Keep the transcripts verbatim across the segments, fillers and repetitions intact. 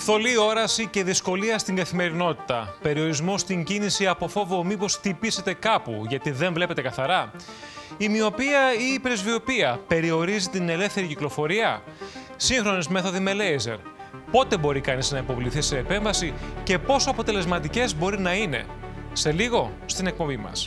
Θολή όραση και δυσκολία στην καθημερινότητα. Περιορισμό στην κίνηση από φόβο μήπως χτυπήσετε κάπου γιατί δεν βλέπετε καθαρά. Η μοιοπία ή η πρεσβειοπία περιορίζει την ελεύθερη κυκλοφορία. Σύγχρονες μέθοδοι με λέιζερ. Πότε μπορεί κανείς να υποβληθεί σε επέμβαση και πόσο αποτελεσματικές μπορεί να είναι. Σε λίγο στην εκπομπή μας.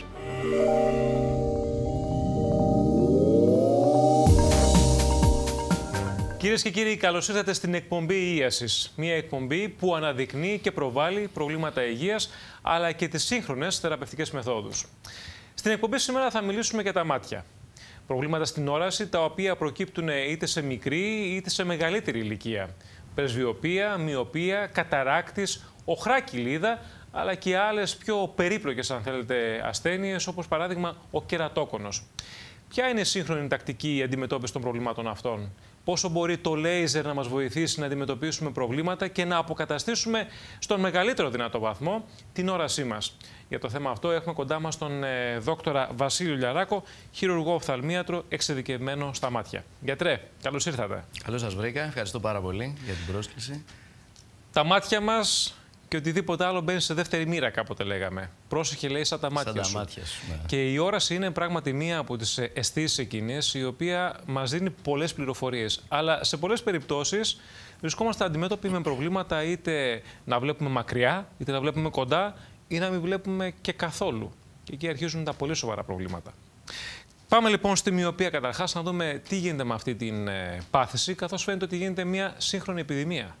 Κυρίες και κύριοι, καλώς ήρθατε στην εκπομπή Ίασης. Μια εκπομπή που αναδεικνύει και προβάλλει προβλήματα υγείας, αλλά και τις σύγχρονες θεραπευτικές μεθόδους. Στην εκπομπή σήμερα θα μιλήσουμε για τα μάτια. Προβλήματα στην όραση, τα οποία προκύπτουν είτε σε μικρή είτε σε μεγαλύτερη ηλικία. Πρεσβειοπία, μοιοπία, καταράκτης, οχρά κοιλίδα, αλλά και άλλες πιο περίπλοκες, αν θέλετε, ασθένειες, όπως παράδειγμα ο κερατόκονος. Ποια είναι η σύγχρονη τακτική αντιμετώπιση των προβλημάτων αυτών? Πόσο μπορεί το λέιζερ να μας βοηθήσει να αντιμετωπίσουμε προβλήματα και να αποκαταστήσουμε στον μεγαλύτερο δυνατό βαθμό την όρασή μας? Για το θέμα αυτό έχουμε κοντά μας τον ε, δόκτορα Βασίλειο Λιαράκο, χειρουργό οφθαλμίατρο, εξειδικευμένο στα μάτια. Γιατρέ, καλώς ήρθατε. Καλώς σας βρήκα. Ευχαριστώ πάρα πολύ για την πρόσκληση. Τα μάτια μας και οτιδήποτε άλλο μπαίνει σε δεύτερη μοίρα, κάποτε λέγαμε. Πρόσεχε, λέει, σαν τα μάτια σαν σου. Τα μάτια σου ναι. Και η όραση είναι πράγματι μία από τις αισθήσεις εκείνες, η οποία μας δίνει πολλές πληροφορίες. Αλλά σε πολλές περιπτώσεις βρισκόμαστε αντιμέτωποι με προβλήματα είτε να βλέπουμε μακριά, είτε να βλέπουμε κοντά, ή να μην βλέπουμε και καθόλου. Και εκεί αρχίζουν τα πολύ σοβαρά προβλήματα. Πάμε λοιπόν στη μοιοπία καταρχάς, να δούμε τι γίνεται με αυτή την ε, πάθηση, καθώς φαίνεται ότι γίνεται μια σύγχρονη επιδημία.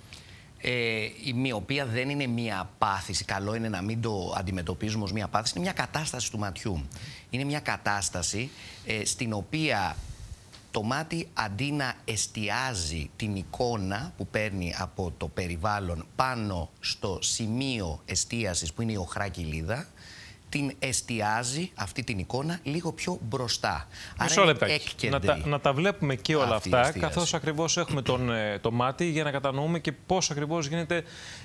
Ε, η μοιοπία δεν είναι μία πάθηση. Καλό είναι να μην το αντιμετωπίζουμε ως μία πάθηση. Είναι μια κατάσταση του ματιού. Είναι μια κατάσταση ε, στην οποία το μάτι, αντί να εστιάζει την εικόνα που παίρνει από το περιβάλλον πάνω στο σημείο εστίασης που είναι η οχρά κοιλίδα, την εστιάζει αυτή την εικόνα λίγο πιο μπροστά. Μισό λεπτάκι. Να τα, να τα βλέπουμε και όλα αυτά, καθώς ακριβώς έχουμε τον, το μάτι, για να κατανοούμε και πώς ακριβώς γίνεται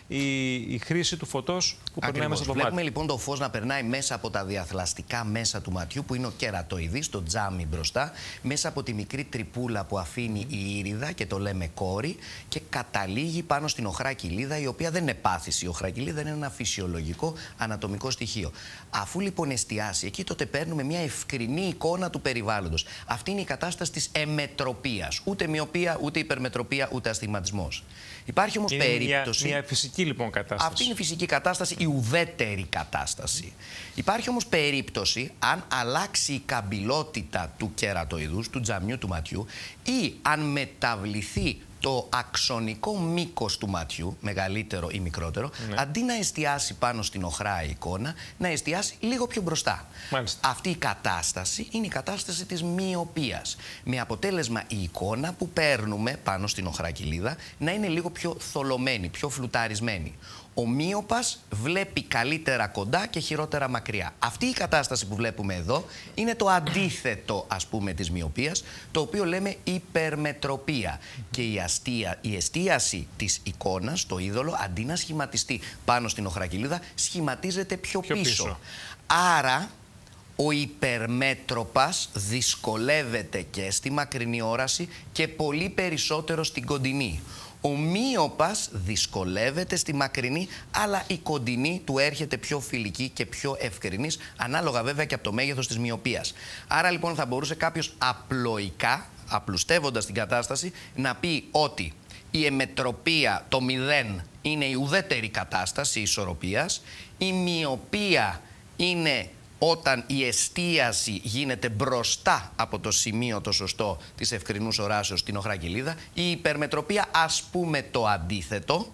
η, η χρήση του φωτός που ακριβώς περνάει μέσα από το Βλέπουμε, μάτι. λοιπόν το φως να περνάει μέσα από τα διαθλαστικά μέσα του ματιού, που είναι ο κερατοειδής, το τζάμι μπροστά, μέσα από τη μικρή τρυπούλα που αφήνει η ήριδα και το λέμε κόρη, και καταλήγει πάνω στην οχρά κοιλίδα, η οποία δεν είναι πάθηση. Η οχρά κοιλίδα είναι ένα φυσιολογικό ανατομικό στοιχείο. Αφού λοιπόν εστιάσει εκεί, τότε παίρνουμε μια ευκρινή εικόνα του περιβάλλοντος. Αυτή είναι η κατάσταση της εμετροπίας. Ούτε μοιοπία, ούτε υπερμετροπία, ούτε αστιγματισμός. Υπάρχει όμως είναι περίπτωση. Μια, μια φυσική λοιπόν κατάσταση. Αυτή είναι η φυσική κατάσταση, η ουδέτερη κατάσταση. Υπάρχει όμως περίπτωση, αν αλλάξει η καμπυλότητα του κερατοειδούς, του τζαμιού του ματιού, ή αν μεταβληθεί το αξονικό μήκος του ματιού, μεγαλύτερο ή μικρότερο, ναι. αντί να εστιάσει πάνω στην οχρά εικόνα, να εστιάσει λίγο πιο μπροστά. Μάλιστα. Αυτή η κατάσταση είναι η κατάσταση της μοιοπίας. Με αποτέλεσμα η εικόνα που παίρνουμε πάνω στην οχρά κοιλίδα να είναι λίγο πιο θολωμένη, πιο φλουταρισμένη. Ο μοίωπας βλέπει καλύτερα κοντά και χειρότερα μακριά. Αυτή η κατάσταση που βλέπουμε εδώ είναι το αντίθετο, ας πούμε, της μοιοπίας, το οποίο λέμε υπερμετροπία. Και η, αστεία, η εστίαση της εικόνας, το είδωλο, αντί να σχηματιστεί πάνω στην οχρά κοιλίδα, σχηματίζεται πιο, πιο πίσω. πίσω. Άρα, ο υπερμέτροπας δυσκολεύεται και στη μακρινή όραση και πολύ περισσότερο στην κοντινή. Ο μοίωπας δυσκολεύεται στη μακρινή, αλλά η κοντινή του έρχεται πιο φιλική και πιο ευκρινής, ανάλογα βέβαια και από το μέγεθος της μοιοπίας. Άρα λοιπόν θα μπορούσε κάποιος απλοϊκά, απλουστεύοντας την κατάσταση, να πει ότι η εμετροπία, το μηδέν, είναι η ουδέτερη κατάσταση ισορροπίας, η μοιοπία είναι όταν η εστίαση γίνεται μπροστά από το σημείο το σωστό της ευκρινούς οράσεως στην οχρά κοιλίδα, η υπερμετροπία, ας πούμε, το αντίθετο.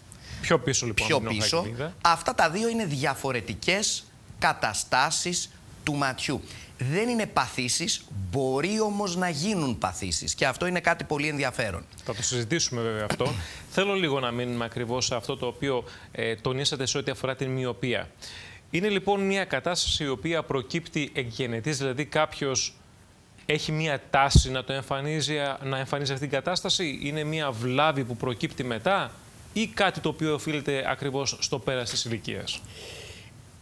Πιο πίσω λοιπόν. Πιο πίσω. Αυτά τα δύο είναι διαφορετικές καταστάσεις του ματιού. Δεν είναι παθήσεις, μπορεί όμως να γίνουν παθήσεις. Και αυτό είναι κάτι πολύ ενδιαφέρον. Θα το συζητήσουμε βέβαια αυτό. Θέλω λίγο να μείνουμε ακριβώς σε αυτό το οποίο ε, τονίσατε σε ό,τι αφορά την μοιοπία. Είναι λοιπόν μια κατάσταση η οποία προκύπτει εκγενετής, δηλαδή κάποιος έχει μια τάση να το εμφανίζει, να εμφανίζει αυτή την κατάσταση, είναι μια βλάβη που προκύπτει μετά ή κάτι το οποίο οφείλεται ακριβώς στο πέρας της ηλικίας?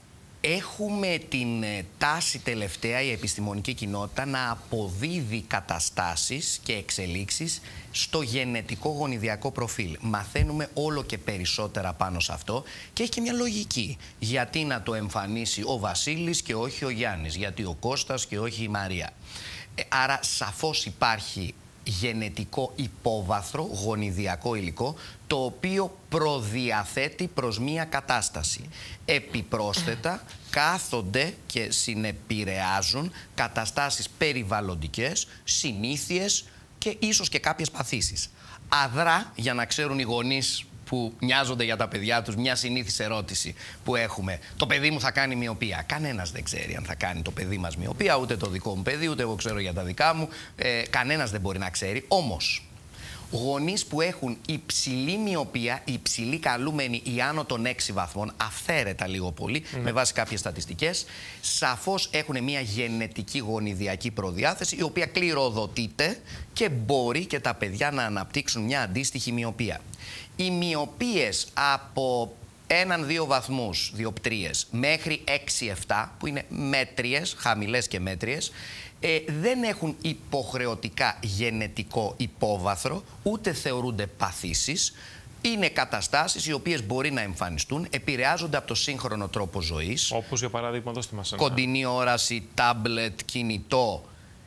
Έχουμε την τάση τελευταία η επιστημονική κοινότητα να αποδίδει καταστάσεις και εξελίξεις στο γενετικό γονιδιακό προφίλ. Μαθαίνουμε όλο και περισσότερα πάνω σε αυτό και έχει και μια λογική. Γιατί να το εμφανίσει ο Βασίλης και όχι ο Γιάννης, γιατί ο Κώστας και όχι η Μαρία. Ε, άρα σαφώς υπάρχει γενετικό υπόβαθρο, γονιδιακό υλικό, το οποίο προδιαθέτει προς μία κατάσταση. Επιπρόσθετα, κάθονται και συνεπηρεάζουν καταστάσεις περιβαλλοντικές, συνήθειες και ίσως και κάποιες παθήσεις. Αδρά, για να ξέρουν οι γονείς που νοιάζονται για τα παιδιά τους, μια συνήθις ερώτηση που έχουμε. Το παιδί μου θα κάνει μοιοπία. Κανένας δεν ξέρει αν θα κάνει το παιδί μας μοιοπία, ούτε το δικό μου παιδί, ούτε εγώ ξέρω για τα δικά μου. Ε, κανένας δεν μπορεί να ξέρει. Όμως, γονείς που έχουν υψηλή μοιοπία, υψηλή καλούμενη ή άνω των έξι βαθμών, αυθαίρετα λίγο πολύ, mm. με βάση κάποιες στατιστικές, σαφώς έχουν μια γενετική γονιδιακή προδιάθεση, η οποία κληροδοτείται και μπορεί και τα παιδιά να αναπτύξουν μια αντίστοιχη μοιοπία. Οι μοιοπίες από έναν δύο βαθμούς διοπτρίες μέχρι έξι επτά, που είναι μέτριες, χαμηλές και μέτριες, ε, δεν έχουν υποχρεωτικά γενετικό υπόβαθρο, ούτε θεωρούνται παθήσεις. Είναι καταστάσεις οι οποίες μπορεί να εμφανιστούν, επηρεάζονται από το σύγχρονο τρόπο ζωής. Όπως για παράδειγμα, δώστε μας ένα. Κοντινή όραση, τάμπλετ, κινητό,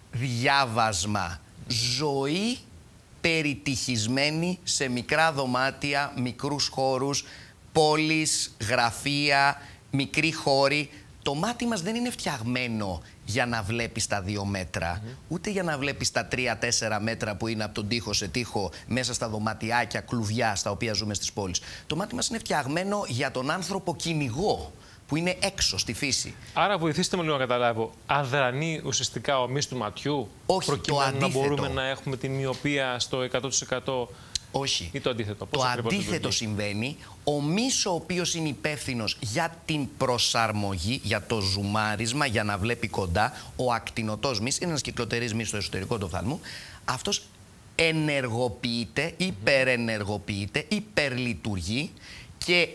διάβασμα, ζωή περιτυχισμένη σε μικρά δωμάτια, μικρούς χώρους, πόλεις, γραφεία, μικροί χώροι. Το μάτι μας δεν είναι φτιαγμένο για να βλέπεις τα δύο μέτρα, mm-hmm. ούτε για να βλέπεις τα τρία-τέσσερα μέτρα που είναι από τον τοίχο σε τοίχο μέσα στα δωματιάκια, κλουβιά στα οποία ζούμε στις πόλεις. Το μάτι μας είναι φτιαγμένο για τον άνθρωπο κυνηγό, που είναι έξω στη φύση. Άρα βοηθήστε με λίγο να καταλάβω, αδρανεί ουσιαστικά ο μυς του ματιού, όχι, προκειμένου να μπορούμε να έχουμε τη μοιοπία στο εκατό τοις εκατό. Όχι. Ή το αντίθετο. Πώς το αντίθετο συμβαίνει. Ο μυς ο οποίος είναι υπεύθυνος για την προσαρμογή, για το ζουμάρισμα, για να βλέπει κοντά, ο ακτινωτός μυς, είναι ένας κυκλοτερής μυς στο εσωτερικό του οφθαλμού, αυτός ενεργοποιείται, υπερενεργοποιείται, υπερλειτουργεί και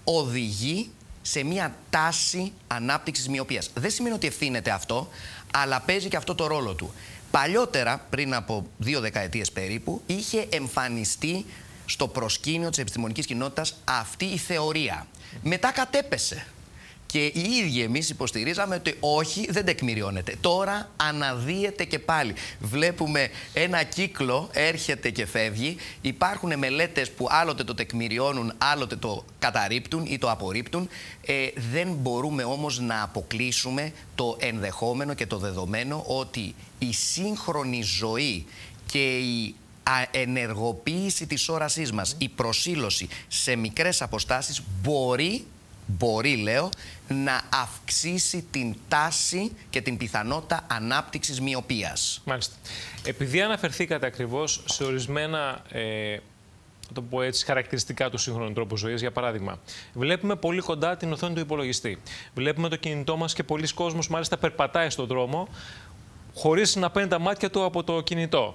οδηγεί σε μια τάση ανάπτυξης μοιοπίας. Δεν σημαίνει ότι ευθύνεται αυτό, αλλά παίζει και αυτό το ρόλο του. Παλιότερα, πριν από δύο δεκαετίες περίπου, είχε εμφανιστεί στο προσκήνιο της επιστημονικής κοινότητας αυτή η θεωρία. Μετά κατέπεσε. Και οι ίδιοι εμείς υποστηρίζαμε ότι όχι, δεν τεκμηριώνεται. Τώρα αναδύεται και πάλι. Βλέπουμε ένα κύκλο, έρχεται και φεύγει. Υπάρχουν μελέτες που άλλοτε το τεκμηριώνουν, άλλοτε το καταρρίπτουν ή το απορρίπτουν. Ε, δεν μπορούμε όμως να αποκλείσουμε το ενδεχόμενο και το δεδομένο ότι η σύγχρονη ζωή και η ενεργοποίηση της όρασής μας, η προσήλωση σε μικρές αποστάσεις μπορεί... Μπορεί, λέω, να αυξήσει την τάση και την πιθανότητα ανάπτυξης μοιοπίας. Μάλιστα. Επειδή αναφερθήκατε ακριβώς σε ορισμένα, ε, το πω έτσι, χαρακτηριστικά του σύγχρονου τρόπου ζωής, για παράδειγμα, βλέπουμε πολύ κοντά την οθόνη του υπολογιστή. Βλέπουμε το κινητό μας και πολλοί κόσμος μάλιστα περπατάει στον δρόμο χωρίς να παίρνει τα μάτια του από το κινητό.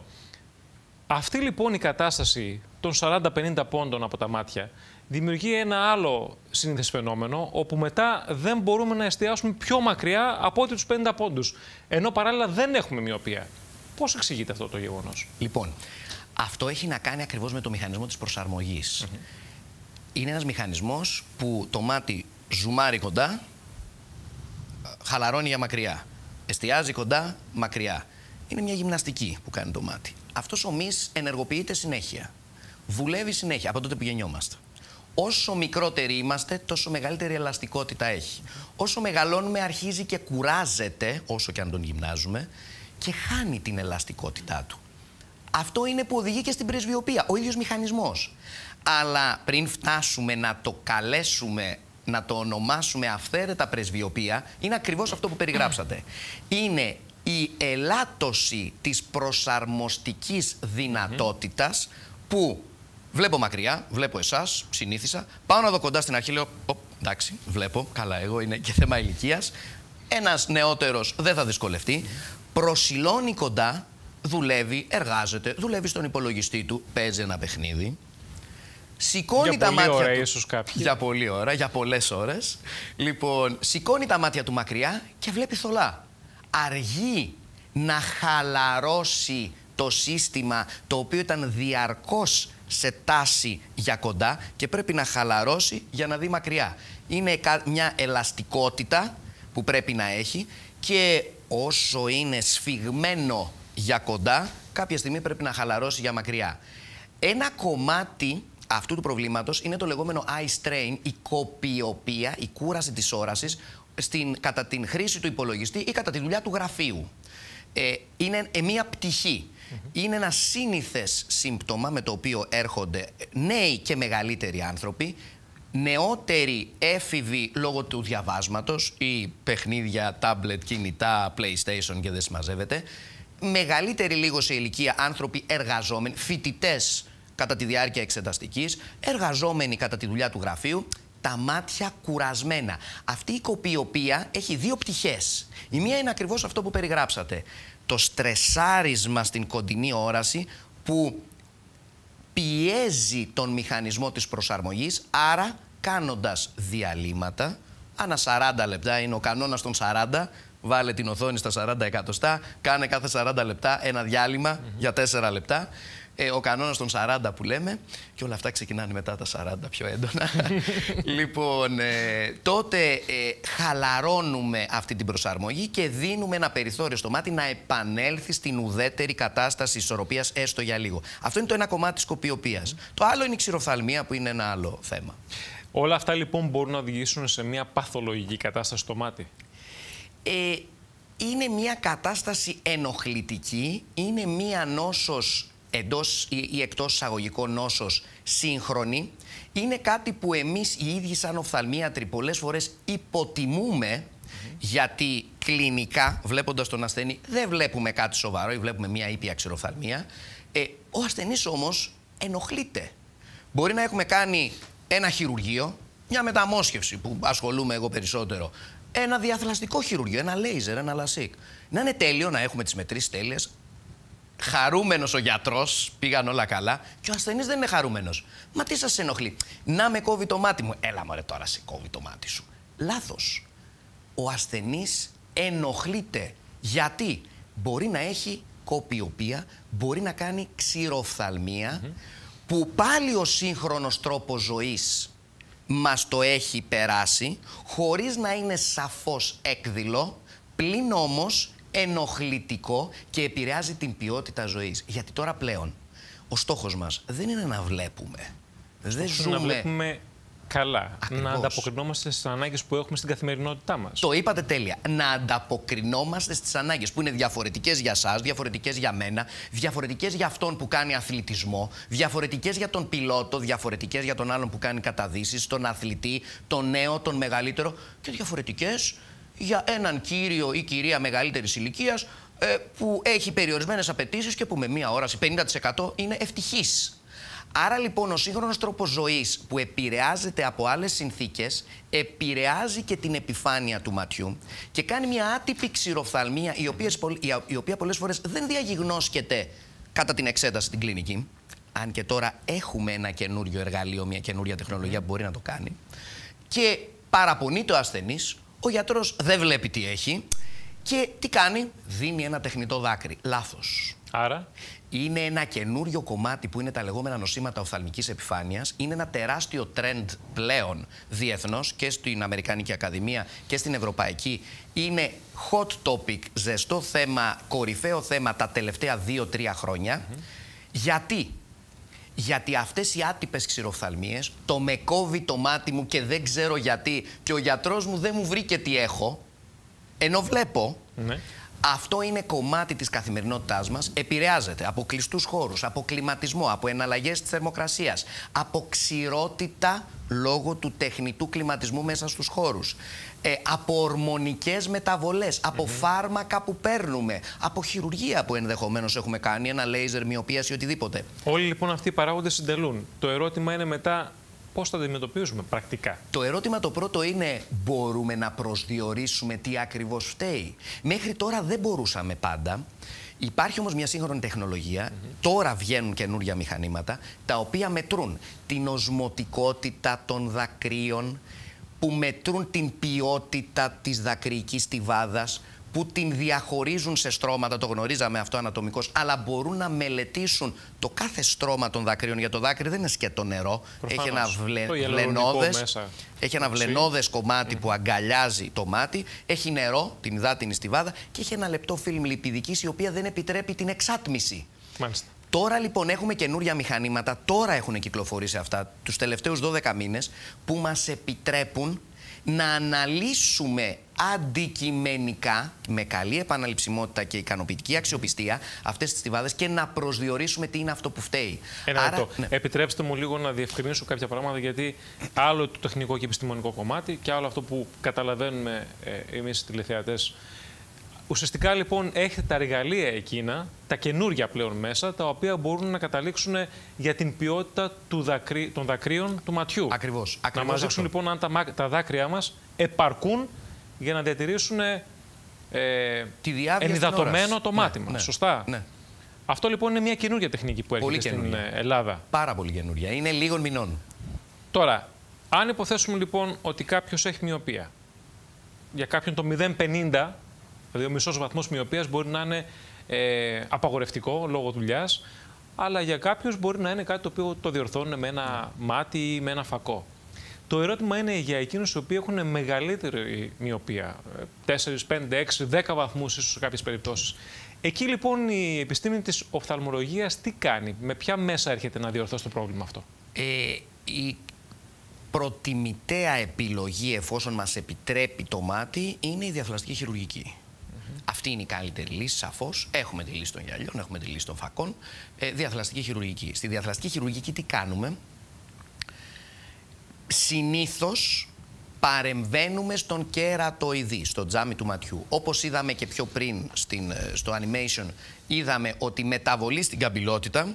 Αυτή λοιπόν η κατάσταση των σαράντα πενήντα πόντων από τα μάτια δημιουργεί ένα άλλο σύνηθες φαινόμενο, όπου μετά δεν μπορούμε να εστιάσουμε πιο μακριά από ό,τι τους πενήντα πόντους, ενώ παράλληλα δεν έχουμε μοιοπία. Πώς εξηγείται αυτό το γεγονός? Λοιπόν, αυτό έχει να κάνει ακριβώς με το μηχανισμό της προσαρμογής. Mm-hmm. Είναι ένας μηχανισμός που το μάτι ζουμάρει κοντά, χαλαρώνει για μακριά. Εστιάζει κοντά, μακριά. Είναι μια γυμναστική που κάνει το μάτι. Αυτός ο μυς ενεργοποιείται συνέχεια. Δουλεύει συνέχεια από τότε που γεννιόμαστε. Όσο μικρότεροι είμαστε, τόσο μεγαλύτερη ελαστικότητα έχει. Όσο μεγαλώνουμε, αρχίζει και κουράζεται, όσο και αν τον γυμνάζουμε, και χάνει την ελαστικότητά του. Αυτό είναι που οδηγεί και στην πρεσβειοπία, ο ίδιος μηχανισμός. Αλλά πριν φτάσουμε να το καλέσουμε, να το ονομάσουμε αυθαίρετα πρεσβειοπία, είναι ακριβώς αυτό που περιγράψατε. Είναι η ελάττωση της προσαρμοστικής δυνατότητας που βλέπω μακριά, βλέπω εσάς, συνήθισα, πάω να δω κοντά στην αρχή, λέω, εντάξει, βλέπω, καλά, εγώ είναι και θέμα ηλικίας. Ένας νεότερος δεν θα δυσκολευτεί, προσιλώνει κοντά, δουλεύει, εργάζεται, δουλεύει στον υπολογιστή του, παίζει ένα παιχνίδι. Σηκώνει για τα πολύ μάτια ώρα, του. ίσως κάποιοι. Για πολλή ώρα, για πολλές ώρες. Λοιπόν, σηκώνει τα μάτια του μακριά και βλέπει θολά. Αργεί να χαλαρώσει το σύστημα, το οποίο ήταν διαρκώς σε τάση για κοντά και πρέπει να χαλαρώσει για να δει μακριά. Είναι μια ελαστικότητα που πρέπει να έχει και όσο είναι σφιγμένο για κοντά, κάποια στιγμή πρέπει να χαλαρώσει για μακριά. Ένα κομμάτι αυτού του προβλήματος είναι το λεγόμενο eye strain, η κοπιοπία, η κούραση της όρασης στην, κατά την χρήση του υπολογιστή ή κατά τη δουλειά του γραφείου. Ε, είναι ε, μία πτυχή. Mm-hmm. Είναι ένα σύνηθες σύμπτωμα με το οποίο έρχονται νέοι και μεγαλύτεροι άνθρωποι, νεότεροι έφηβοι λόγω του διαβάσματος ή παιχνίδια, τάμπλετ, κινητά, PlayStation και δεν συμμαζεύεται, μεγαλύτεροι λίγο σε ηλικία άνθρωποι εργαζόμενοι, φοιτητές κατά τη διάρκεια εξεταστικής, εργαζόμενοι κατά τη δουλειά του γραφείου, τα μάτια κουρασμένα. Αυτή η κοπιοπία έχει δύο πτυχές. Η μία είναι ακριβώς αυτό που περιγράψατε. Το στρεσάρισμα στην κοντινή όραση που πιέζει τον μηχανισμό της προσαρμογής, άρα κάνοντας διαλύματα, ανά σαράντα λεπτά είναι ο κανόνας των σαράντα, βάλε την οθόνη στα σαράντα εκατοστά, κάνε κάθε σαράντα λεπτά ένα διάλειμμα mm-hmm. για τέσσερα λεπτά. Ε, ο κανόνας των σαράντα που λέμε, και όλα αυτά ξεκινάνε μετά τα σαράντα πιο έντονα. Λοιπόν, ε, τότε ε, χαλαρώνουμε αυτή την προσαρμογή και δίνουμε ένα περιθώριο στο μάτι να επανέλθει στην ουδέτερη κατάσταση ισορροπίας έστω για λίγο. Αυτό είναι το ένα κομμάτι της κοπιοπίας. Mm. Το άλλο είναι η ξηροφθαλμία που είναι ένα άλλο θέμα. Όλα αυτά λοιπόν μπορούν να οδηγήσουν σε μια παθολογική κατάσταση στο μάτι. Ε, είναι μια κατάσταση ενοχλητική, είναι μια νόσος εντός ή εκτός εισαγωγικών νόσος σύγχρονη. Είναι κάτι που εμείς οι ίδιοι σαν οφθαλμίατροι πολλές φορές υποτιμούμε, mm-hmm. γιατί κλινικά βλέποντας τον ασθενή δεν βλέπουμε κάτι σοβαρό ή βλέπουμε μια ήπια ξηροφθαλμία. Ε, ο ασθενής όμως ενοχλείται. Μπορεί να έχουμε κάνει ένα χειρουργείο, μια μεταμόσχευση που ασχολούμαι εγώ περισσότερο, ένα διαθλαστικό χειρουργείο, ένα λέιζερ, ένα λασίκ. Να είναι τέλειο, να έχουμε τις μετρήσεις τέλειες. Χαρούμενος ο γιατρός, πήγαν όλα καλά, και ο ασθενής δεν είναι χαρούμενος. Μα τι σας ενοχλεί? Να με κόβει το μάτι μου. Έλα μωρέ τώρα σε κόβει το μάτι σου. Λάθος. Ο ασθενής ενοχλείται. Γιατί? Μπορεί να έχει κοπιοπία, μπορεί να κάνει ξηροφθαλμία, mm-hmm. που πάλι ο σύγχρονος τρόπος ζωής μας το έχει περάσει, χωρίς να είναι σαφώς έκδηλο, πλην όμως ενοχλητικό και επηρεάζει την ποιότητα ζωής. Γιατί τώρα πλέον ο στόχος μας δεν είναι να βλέπουμε. Δεν ζούμε... Να βλέπουμε καλά. Ακριβώς. Να ανταποκρινόμαστε στις ανάγκες που έχουμε στην καθημερινότητά μας. Το είπατε τέλεια. Να ανταποκρινόμαστε στις ανάγκες που είναι διαφορετικές για σας, διαφορετικές για μένα, διαφορετικές για αυτόν που κάνει αθλητισμό, διαφορετικές για τον πιλότο, διαφορετικές για τον άλλον που κάνει καταδύσεις, τον αθλητή, τον νέο, τον μεγαλύτερο, και διαφορετικές για έναν κύριο ή κυρία μεγαλύτερης ηλικίας ε, που έχει περιορισμένες απαιτήσεις και που με μία όραση πενήντα τοις εκατό είναι ευτυχής. Άρα λοιπόν ο σύγχρονος τρόπος ζωής που επηρεάζεται από άλλες συνθήκες επηρεάζει και την επιφάνεια του ματιού και κάνει μια άτυπη ξηροφθαλμία η οποία, η οποία πολλές φορές δεν διαγιγνώσκεται κατά την εξέταση στην κλινική. Αν και τώρα έχουμε ένα καινούριο εργαλείο, μια καινούρια τεχνολογία που μπορεί να το κάνει. Και παραπονείται ο ασθενής, ο γιατρός δεν βλέπει τι έχει και τι κάνει? Δίνει ένα τεχνητό δάκρυ. Λάθος. Άρα? Είναι ένα καινούριο κομμάτι που είναι τα λεγόμενα νοσήματα οφθαλμικής επιφάνειας. Είναι ένα τεράστιο trend πλέον διεθνώς και στην Αμερικανική Ακαδημία και στην Ευρωπαϊκή. Είναι hot topic, ζεστό θέμα, κορυφαίο θέμα τα τελευταία δύο τρία χρόνια. Mm-hmm. Γιατί? Γιατί αυτές οι άτυπες ξηροφθαλμίες, το με κόβει το μάτι μου και δεν ξέρω γιατί και ο γιατρός μου δεν μου βρήκε τι έχω, ενώ βλέπω, ναι. Αυτό είναι κομμάτι της καθημερινότητάς μας, επηρεάζεται από κλειστούς χώρους, από κλιματισμό, από εναλλαγές της θερμοκρασίας, από ξηρότητα λόγω του τεχνητού κλιματισμού μέσα στους χώρους, ε, από ορμονικές μεταβολές, από mm-hmm. φάρμακα που παίρνουμε, από χειρουργία που ενδεχομένως έχουμε κάνει, ένα λέιζερ, μυοπίας ή οτιδήποτε. Όλοι λοιπόν αυτοί οι παράγοντες συντελούν. Το ερώτημα είναι μετά πώς θα αντιμετωπίζουμε πρακτικά. Το ερώτημα το πρώτο είναι, μπορούμε να προσδιορίσουμε τι ακριβώς φταίει? Μέχρι τώρα δεν μπορούσαμε πάντα Υπάρχει όμως μια σύγχρονη τεχνολογία, mm-hmm. τώρα βγαίνουν καινούργια μηχανήματα, τα οποία μετρούν την οσμοτικότητα των δακρύων, που μετρούν την ποιότητα της δακρυϊκής στιβάδας, που την διαχωρίζουν σε στρώματα, το γνωρίζαμε αυτό ανατομικώς, αλλά μπορούν να μελετήσουν το κάθε στρώμα των δακρύων. Για το δάκρυ δεν είναι σκέτο νερό. Προφανώς. Έχει ένα, βλε... βλενόδες, έχει ένα βλενόδες κομμάτι mm. που αγκαλιάζει το μάτι, έχει νερό, την υδάτινη στιβάδα, και έχει ένα λεπτό φιλμ λιπιδικής, η οποία δεν επιτρέπει την εξάτμιση. Μάλιστα. Τώρα λοιπόν έχουμε καινούρια μηχανήματα, τώρα έχουν κυκλοφορήσει αυτά τους τελευταίους δώδεκα μήνες, που μας επιτρέπουν να αναλύσουμε αντικειμενικά, με καλή επαναληψιμότητα και ικανοποιητική αξιοπιστία, αυτές τις στιβάδες και να προσδιορίσουμε τι είναι αυτό που φταίει. Ένα Άρα, λεπτό. Ναι. Επιτρέψτε μου λίγο να διευκρινίσω κάποια πράγματα, γιατί άλλο το τεχνικό και επιστημονικό κομμάτι και άλλο αυτό που καταλαβαίνουμε ε, εμείς οι τηλεθεατές. Ουσιαστικά λοιπόν έχετε τα εργαλεία εκείνα, τα καινούργια πλέον μέσα, τα οποία μπορούν να καταλήξουν για την ποιότητα του δακρύ, των δακρύων του ματιού. Ακριβώς. Να μας δείξουν λοιπόν αν τα, τα δάκρυά μας επαρκούν για να διατηρήσουν ε, ενυδατωμένο το μάτι μας. Ναι. Σωστά. Ναι. Αυτό λοιπόν είναι μια καινούργια τεχνική που έρχεται στην Ελλάδα. Πάρα πολύ καινούργια. Είναι λίγων μηνών. Τώρα, αν υποθέσουμε λοιπόν ότι κάποιος έχει μοιοπία, για κάποιον το μηδέν κόμμα πενήντα, δηλαδή ο μισός βαθμός μοιοπίας μπορεί να είναι ε, απαγορευτικό λόγω δουλειάς, αλλά για κάποιους μπορεί να είναι κάτι το οποίο το διορθώνουν με ένα μάτι ή με ένα φακό. Το ερώτημα είναι για εκείνους οι οποίοι έχουν μεγαλύτερη μοιοπία, τέσσερα, πέντε, έξι, δέκα βαθμούς ίσως σε κάποιες περιπτώσεις. Εκεί λοιπόν η επιστήμη της οφθαλμολογίας τι κάνει, με ποια μέσα έρχεται να διορθώσει το πρόβλημα αυτό? Ε, η προτιμητέα επιλογή, εφόσον μας επιτρέπει το μάτι, είναι η διαφυλαστική χειρουργική. Mm-hmm. Αυτή είναι η καλύτερη λύση, σαφώς. Έχουμε τη λύση των γυαλιών, έχουμε τη λύση των φακών. Ε, διαφυλαστική χειρουργική. Στη διαφυλαστική χειρουργική τι κάνουμε? Συνήθως παρεμβαίνουμε στον κερατοειδή, στο τζάμι του ματιού. Όπως είδαμε και πιο πριν στην, στο animation, είδαμε ότι μεταβολή στην καμπυλότητα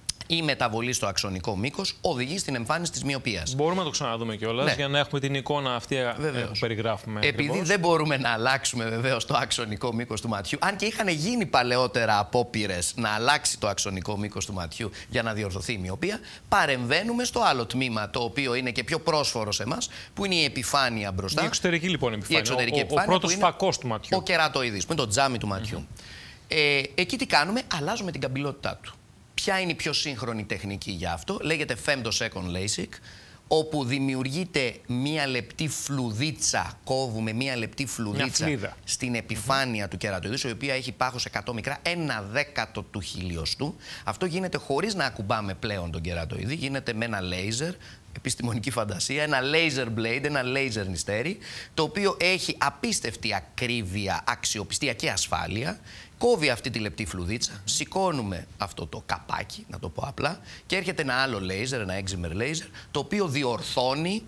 ή μεταβολή στο αξονικό μήκος οδηγεί στην εμφάνιση της μοιοπίας. Μπορούμε να το ξαναδούμε κιόλας, ναι, για να έχουμε την εικόνα αυτή βεβαίως που περιγράφουμε. Επειδή ακριβώς δεν μπορούμε να αλλάξουμε βεβαίως το αξονικό μήκος του ματιού, αν και είχαν γίνει παλαιότερα απόπειρες να αλλάξει το αξονικό μήκος του ματιού για να διορθωθεί η μοιοπία, παρεμβαίνουμε στο άλλο τμήμα, το οποίο είναι και πιο πρόσφορο σε εμάς, που είναι η επιφάνεια μπροστά. Η εξωτερική λοιπόν επιφάνεια. Η εξωτερική ο, επιφάνεια, ο πρώτος φακός του ματιού. Ο κερατοειδής, που είναι το τζάμι του ματιού. Mm-hmm. ε, εκεί τι κάνουμε? Αλλάζουμε την καμπυλότητά του. Ποια είναι η πιο σύγχρονη τεχνική για αυτό? Λέγεται femtosecond LASIK, όπου δημιουργείται μία λεπτή φλουδίτσα, κόβουμε μία λεπτή φλουδίτσα στην επιφάνεια mm-hmm. του κερατοειδούς, η οποία έχει πάχος εκατό μικρά, ένα δέκατο του χιλιοστού. Αυτό γίνεται χωρίς να ακουμπάμε πλέον τον κερατοειδή, γίνεται με ένα λέιζερ, επιστημονική φαντασία, ένα laser blade, ένα laser νηστέρι, το οποίο έχει απίστευτη ακρίβεια, αξιοπιστία και ασφάλεια. Κόβει αυτή τη λεπτή φλουδίτσα, mm-hmm. σηκώνουμε αυτό το καπάκι, να το πω απλά, και έρχεται ένα άλλο λέιζερ, ένα excimer laser, το οποίο διορθώνει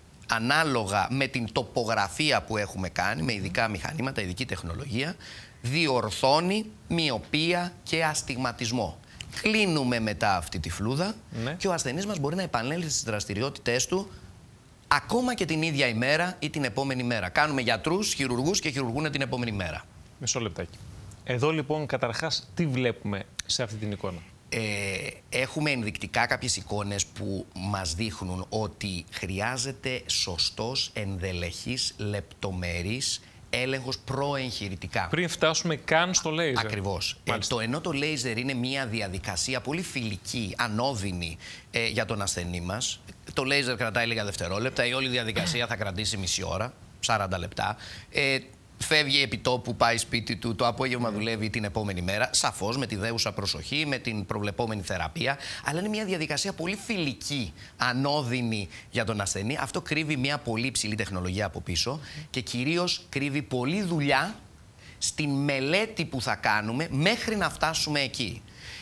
ανάλογα με την τοπογραφία που έχουμε κάνει, με ειδικά μηχανήματα, ειδική τεχνολογία, διορθώνει μοιοπία και αστιγματισμό. Κλείνουμε μετά αυτή τη φλούδα, ναι, και ο ασθενής μας μπορεί να επανέλθει στις δραστηριότητές του ακόμα και την ίδια ημέρα ή την επόμενη μέρα. Κάνουμε γιατρούς, χειρουργούς και χειρουργούν την επόμενη μέρα. Μισό λεπτάκι. Εδώ λοιπόν καταρχάς τι βλέπουμε σε αυτή την εικόνα? Ε, έχουμε ενδεικτικά κάποιες εικόνες που μας δείχνουν ότι χρειάζεται σωστός, ενδελεχής, λεπτομερής έλεγχος προεγχειρητικά. Πριν φτάσουμε καν στο λέιζερ. Ακριβώς. Ε, το, ενώ το λέιζερ είναι μια διαδικασία πολύ φιλική, ανώδυνη ε, για τον ασθενή μας. Το λέιζερ κρατάει λίγα δευτερόλεπτα, η όλη διαδικασία θα κρατήσει μισή ώρα, σαράντα λεπτά. Ε, Φεύγει επί τόπου, πάει σπίτι του, το απόγευμα δουλεύει την επόμενη μέρα. Σαφώς με τη δέουσα προσοχή, με την προβλεπόμενη θεραπεία. Αλλά είναι μια διαδικασία πολύ φιλική, ανώδυνη για τον ασθενή. Αυτό κρύβει μια πολύ υψηλή τεχνολογία από πίσω και κυρίως κρύβει πολλή δουλειά στην μελέτη που θα κάνουμε μέχρι να φτάσουμε εκεί.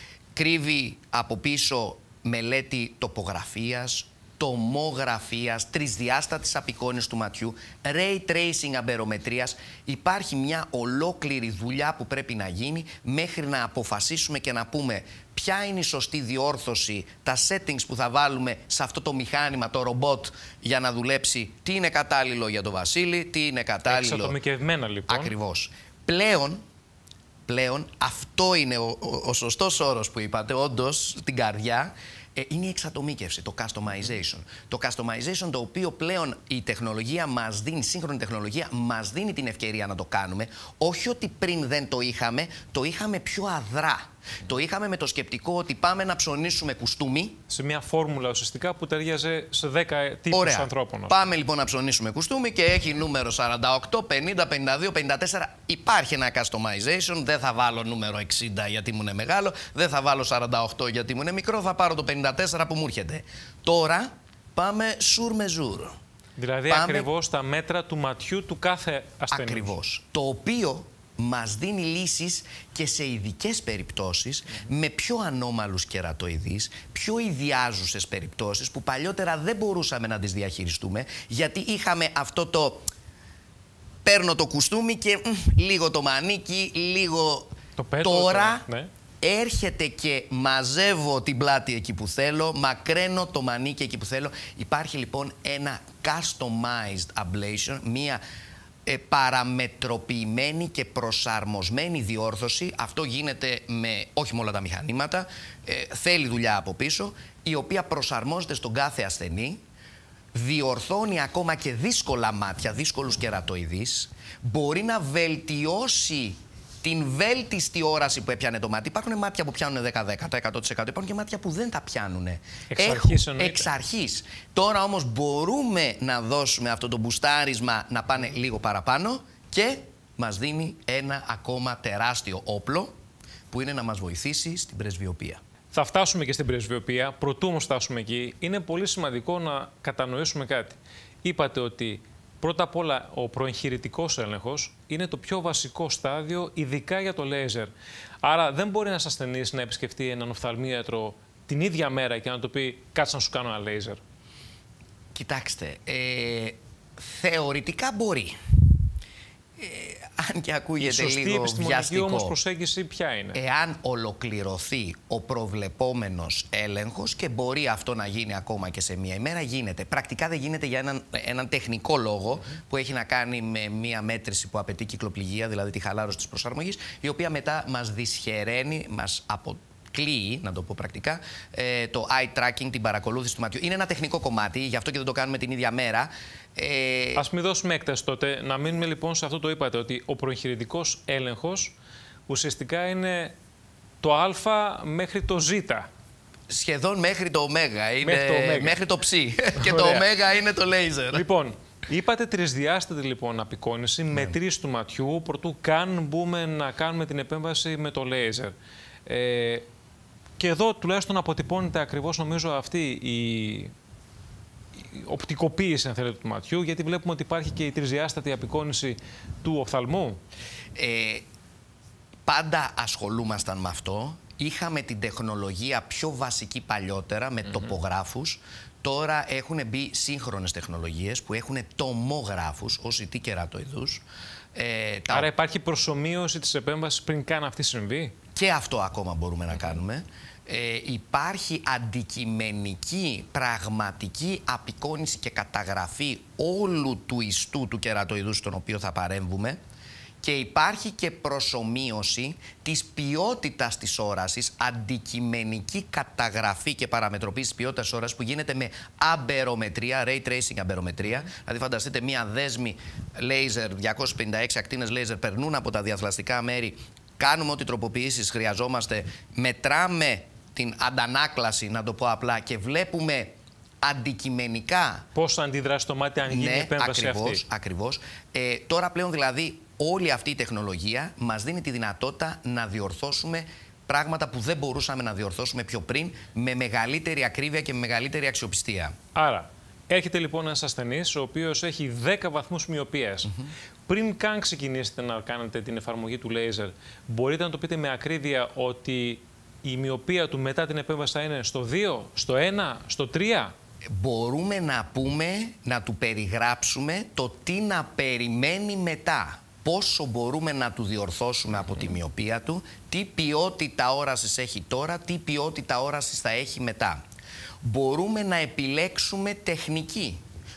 Κρύβει από πίσω μελέτη τοπογραφίας, τομογραφίας, τρισδιάστατης απεικόνησης του ματιού, ray tracing αμπερομετρίας. Υπάρχει μια ολόκληρη δουλειά που πρέπει να γίνει μέχρι να αποφασίσουμε και να πούμε ποια είναι η σωστή διόρθωση, τα settings που θα βάλουμε σε αυτό το μηχάνημα, το ρομπότ, για να δουλέψει, τι είναι κατάλληλο για τον Βασίλη, τι είναι κατάλληλο. Εξατομικευμένα λοιπόν. Ακριβώς. Πλέον πλέον αυτό είναι ο, ο, ο σωστός όρος που είπατε, όντως, στην καρδιά, ε, είναι η εξατομίκευση, το customization. Το customization το οποίο πλέον η τεχνολογία μας δίνει, η σύγχρονη τεχνολογία μας δίνει την ευκαιρία να το κάνουμε, όχι ότι πριν δεν το είχαμε, το είχαμε πιο αδρά. Το είχαμε με το σκεπτικό ότι πάμε να ψωνίσουμε κουστούμι. Σε μια φόρμουλα ουσιαστικά που ταιριάζει σε δέκα τύπους ανθρώπων. Πάμε λοιπόν να ψωνίσουμε κουστούμι και έχει νούμερο σαράντα οκτώ, πενήντα, πενήντα δύο, πενήντα τέσσερα. Υπάρχει ένα customization. Δεν θα βάλω νούμερο εξήντα γιατί μου είναι μεγάλο. Δεν θα βάλω σαράντα οκτώ γιατί μου είναι μικρό. Θα πάρω το πενήντα τέσσερα που μου έρχεται. Τώρα πάμε sur mesure. Δηλαδή πάμε... ακριβώς τα μέτρα του ματιού του κάθε ασθενή. Ακριβώς. Το οποίο μας δίνει λύσεις και σε ειδικές περιπτώσεις, mm-hmm. με πιο ανώμαλους κερατοειδείς, πιο ιδιάζουσες περιπτώσεις που παλιότερα δεν μπορούσαμε να τις διαχειριστούμε, γιατί είχαμε αυτό το παίρνω το κουστούμι και μ, λίγο το μανίκι, λίγο το πέτω, τώρα το... ναι. έρχεται και μαζεύω την πλάτη εκεί που θέλω, μακραίνω το μανίκι εκεί που θέλω. Υπάρχει λοιπόν ένα customized ablation, μία Ε, παραμετροποιημένη και προσαρμοσμένη διόρθωση. Αυτό γίνεται με, όχι με όλα τα μηχανήματα, ε, θέλει δουλειά από πίσω, η οποία προσαρμόζεται στον κάθε ασθενή, διορθώνει ακόμα και δύσκολα μάτια, δύσκολους κερατοειδείς, μπορεί να βελτιώσει την βέλτιστη όραση που έπιανε το μάτι. Υπάρχουν μάτια που πιάνουν δέκα δέκα, το εκατό τοις εκατό. Υπάρχουν και μάτια που δεν τα πιάνουν. Εξ αρχής εννοείται. Εξ αρχής. Τώρα όμως μπορούμε να δώσουμε αυτό το μπουστάρισμα να πάνε λίγο παραπάνω και μας δίνει ένα ακόμα τεράστιο όπλο που είναι να μας βοηθήσει στην πρεσβειοπία. Θα φτάσουμε και στην πρεσβειοπία. Προτού όμως φτάσουμε εκεί, είναι πολύ σημαντικό να κατανοήσουμε κάτι. Είπατε ότι πρώτα απ' όλα, ο προεγχειρητικός έλεγχος είναι το πιο βασικό στάδιο, ειδικά για το λέιζερ. Άρα δεν μπορεί ένας ασθενής να επισκεφτεί έναν οφθαλμίατρο την ίδια μέρα και να του πει «Κάτσε να σου κάνω ένα λέιζερ». Κοιτάξτε, ε, θεωρητικά μπορεί. Ε, αν και ακούγεται λίγο βιαστικό. Η σωστή επιστημονική όμως προσέγγιση ποια είναι? Εάν ολοκληρωθεί ο προβλεπόμενος έλεγχος, και μπορεί αυτό να γίνει ακόμα και σε μία ημέρα, γίνεται. Πρακτικά δεν γίνεται για έναν, έναν τεχνικό λόγο mm-hmm. που έχει να κάνει με μία μέτρηση που απαιτεί κυκλοπληγία, δηλαδή τη χαλάρωση της προσαρμογής, η οποία μετά μας δυσχεραίνει, μας απο... κλείει, να το πω πρακτικά, ε, το eye tracking, την παρακολούθηση του ματιού. Είναι ένα τεχνικό κομμάτι, γι' αυτό και δεν το κάνουμε την ίδια μέρα. Ε... Ας μην δώσουμε έκταση τότε. Να μείνουμε λοιπόν σε αυτό το είπατε, ότι ο προεγχειρητικός έλεγχος ουσιαστικά είναι το α μέχρι το ζ. Σχεδόν μέχρι το ω. Είναι μέχρι το, ωμέγα. Μέχρι το ψ. Και το ω είναι το λέιζερ. Λοιπόν, είπατε τρισδιάστατη λοιπόν απεικόνηση, ναι. μετρής του ματιού, προτού καν μπούμε να κάνουμε την επέμβαση με το λέιζερ. Ε, και εδώ τουλάχιστον αποτυπώνεται ακριβώς νομίζω αυτή η, η οπτικοποίηση αν θέλετε του ματιού, γιατί βλέπουμε ότι υπάρχει και η τρισδιάστατη απεικόνηση του οφθαλμού. Ε, πάντα ασχολούμασταν με αυτό. Είχαμε την τεχνολογία πιο βασική παλιότερα με mm-hmm. τοπογράφους. Τώρα έχουν μπει σύγχρονες τεχνολογίες που έχουν τομογράφους ως ηττή κερατοειδούς. Ε, τα... Άρα υπάρχει προσομοίωση της επέμβασης πριν καν αυτή συμβεί. Και αυτό ακόμα μπορούμε να κάνουμε. Ε, υπάρχει αντικειμενική, πραγματική απεικόνιση και καταγραφή όλου του ιστού του κερατοειδού στον οποίο θα παρέμβουμε. Και υπάρχει και προσομοίωση της ποιότητας της όρασης, αντικειμενική καταγραφή και παραμετροποίηση της ποιότητας της όρασης που γίνεται με αμπερομετρία, ray tracing αμπερομετρία. Δηλαδή φανταστείτε μία δέσμη λέιζερ, διακόσιες πενήντα έξι ακτίνες λέιζερ περνούν από τα διαθλαστικά μέρη, κάνουμε ό,τι τροποποιήσεις χρειαζόμαστε, μετράμε την αντανάκλαση, να το πω απλά, και βλέπουμε αντικειμενικά πώς θα αντιδράσει το μάτι αν γίνει ναι, η επέμβαση ακριβώς, αυτή. Ακριβώς. Ε, τώρα πλέον δηλαδή όλη αυτή η τεχνολογία μας δίνει τη δυνατότητα να διορθώσουμε πράγματα που δεν μπορούσαμε να διορθώσουμε πιο πριν με μεγαλύτερη ακρίβεια και με μεγαλύτερη αξιοπιστία. Άρα, έρχεται λοιπόν ένας ασθενής ο οποίος έχει δέκα βαθμούς μοιοπίας. Mm-hmm. Πριν καν ξεκινήσετε να κάνετε την εφαρμογή του λέιζερ, μπορείτε να το πείτε με ακρίβεια ότι η μοιοπία του μετά την επέμβαση θα είναι στο δύο, στο ένα, στο τρία? Μπορούμε να πούμε, να του περιγράψουμε το τι να περιμένει μετά. Πόσο μπορούμε να του διορθώσουμε από τη μοιοπία του, τι ποιότητα όρασης έχει τώρα, τι ποιότητα όρασης θα έχει μετά. Μπορούμε να επιλέξουμε τεχνική.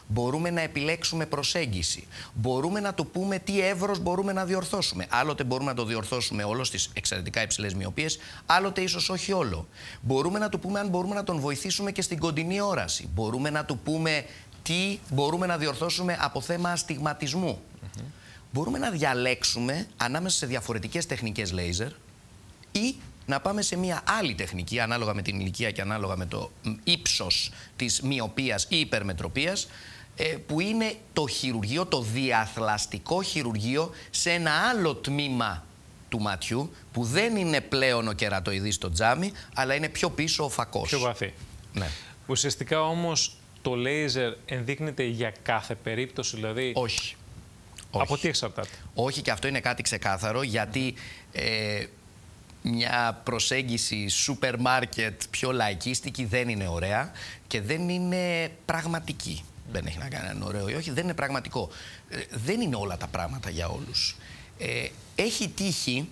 Μπορούμε να επιλέξουμε προσέγγιση. Μπορούμε να του πούμε τι εύρος μπορούμε να διορθώσουμε. Άλλοτε μπορούμε να το διορθώσουμε όλο στις εξαιρετικά υψηλές μοιοπίες, άλλοτε ίσως όχι όλο. Μπορούμε να του πούμε αν μπορούμε να τον βοηθήσουμε και στην κοντινή όραση. Μπορούμε να του πούμε τι μπορούμε να διορθώσουμε από θέμα αστιγματισμού. Mm-hmm. Μπορούμε να διαλέξουμε ανάμεσα σε διαφορετικές τεχνικές λέιζερ ή να πάμε σε μια άλλη τεχνική, ανάλογα με την ηλικία και ανάλογα με το ύψος της μοιοπίας ή υπερμετροπίας, που είναι το χειρουργείο, το διαθλαστικό χειρουργείο σε ένα άλλο τμήμα του ματιού, που δεν είναι πλέον ο κερατοειδής στο τζάμι, αλλά είναι πιο πίσω ο φακός. Πιο βαθύ. Ναι. Ουσιαστικά όμως το λέιζερ ενδείκνυται για κάθε περίπτωση, δηλαδή... Όχι. Από Όχι. τι εξαρτάται? Όχι, και αυτό είναι κάτι ξεκάθαρο, γιατί ε, μια προσέγγιση σούπερ μάρκετ πιο λαϊκίστικη δεν είναι ωραία και δεν είναι πραγματική. Mm. Δεν έχει να κάνει αν είναι ωραίο ή όχι, δεν είναι πραγματικό. Ε, δεν είναι όλα τα πράγματα για όλους. Ε, έχει τύχει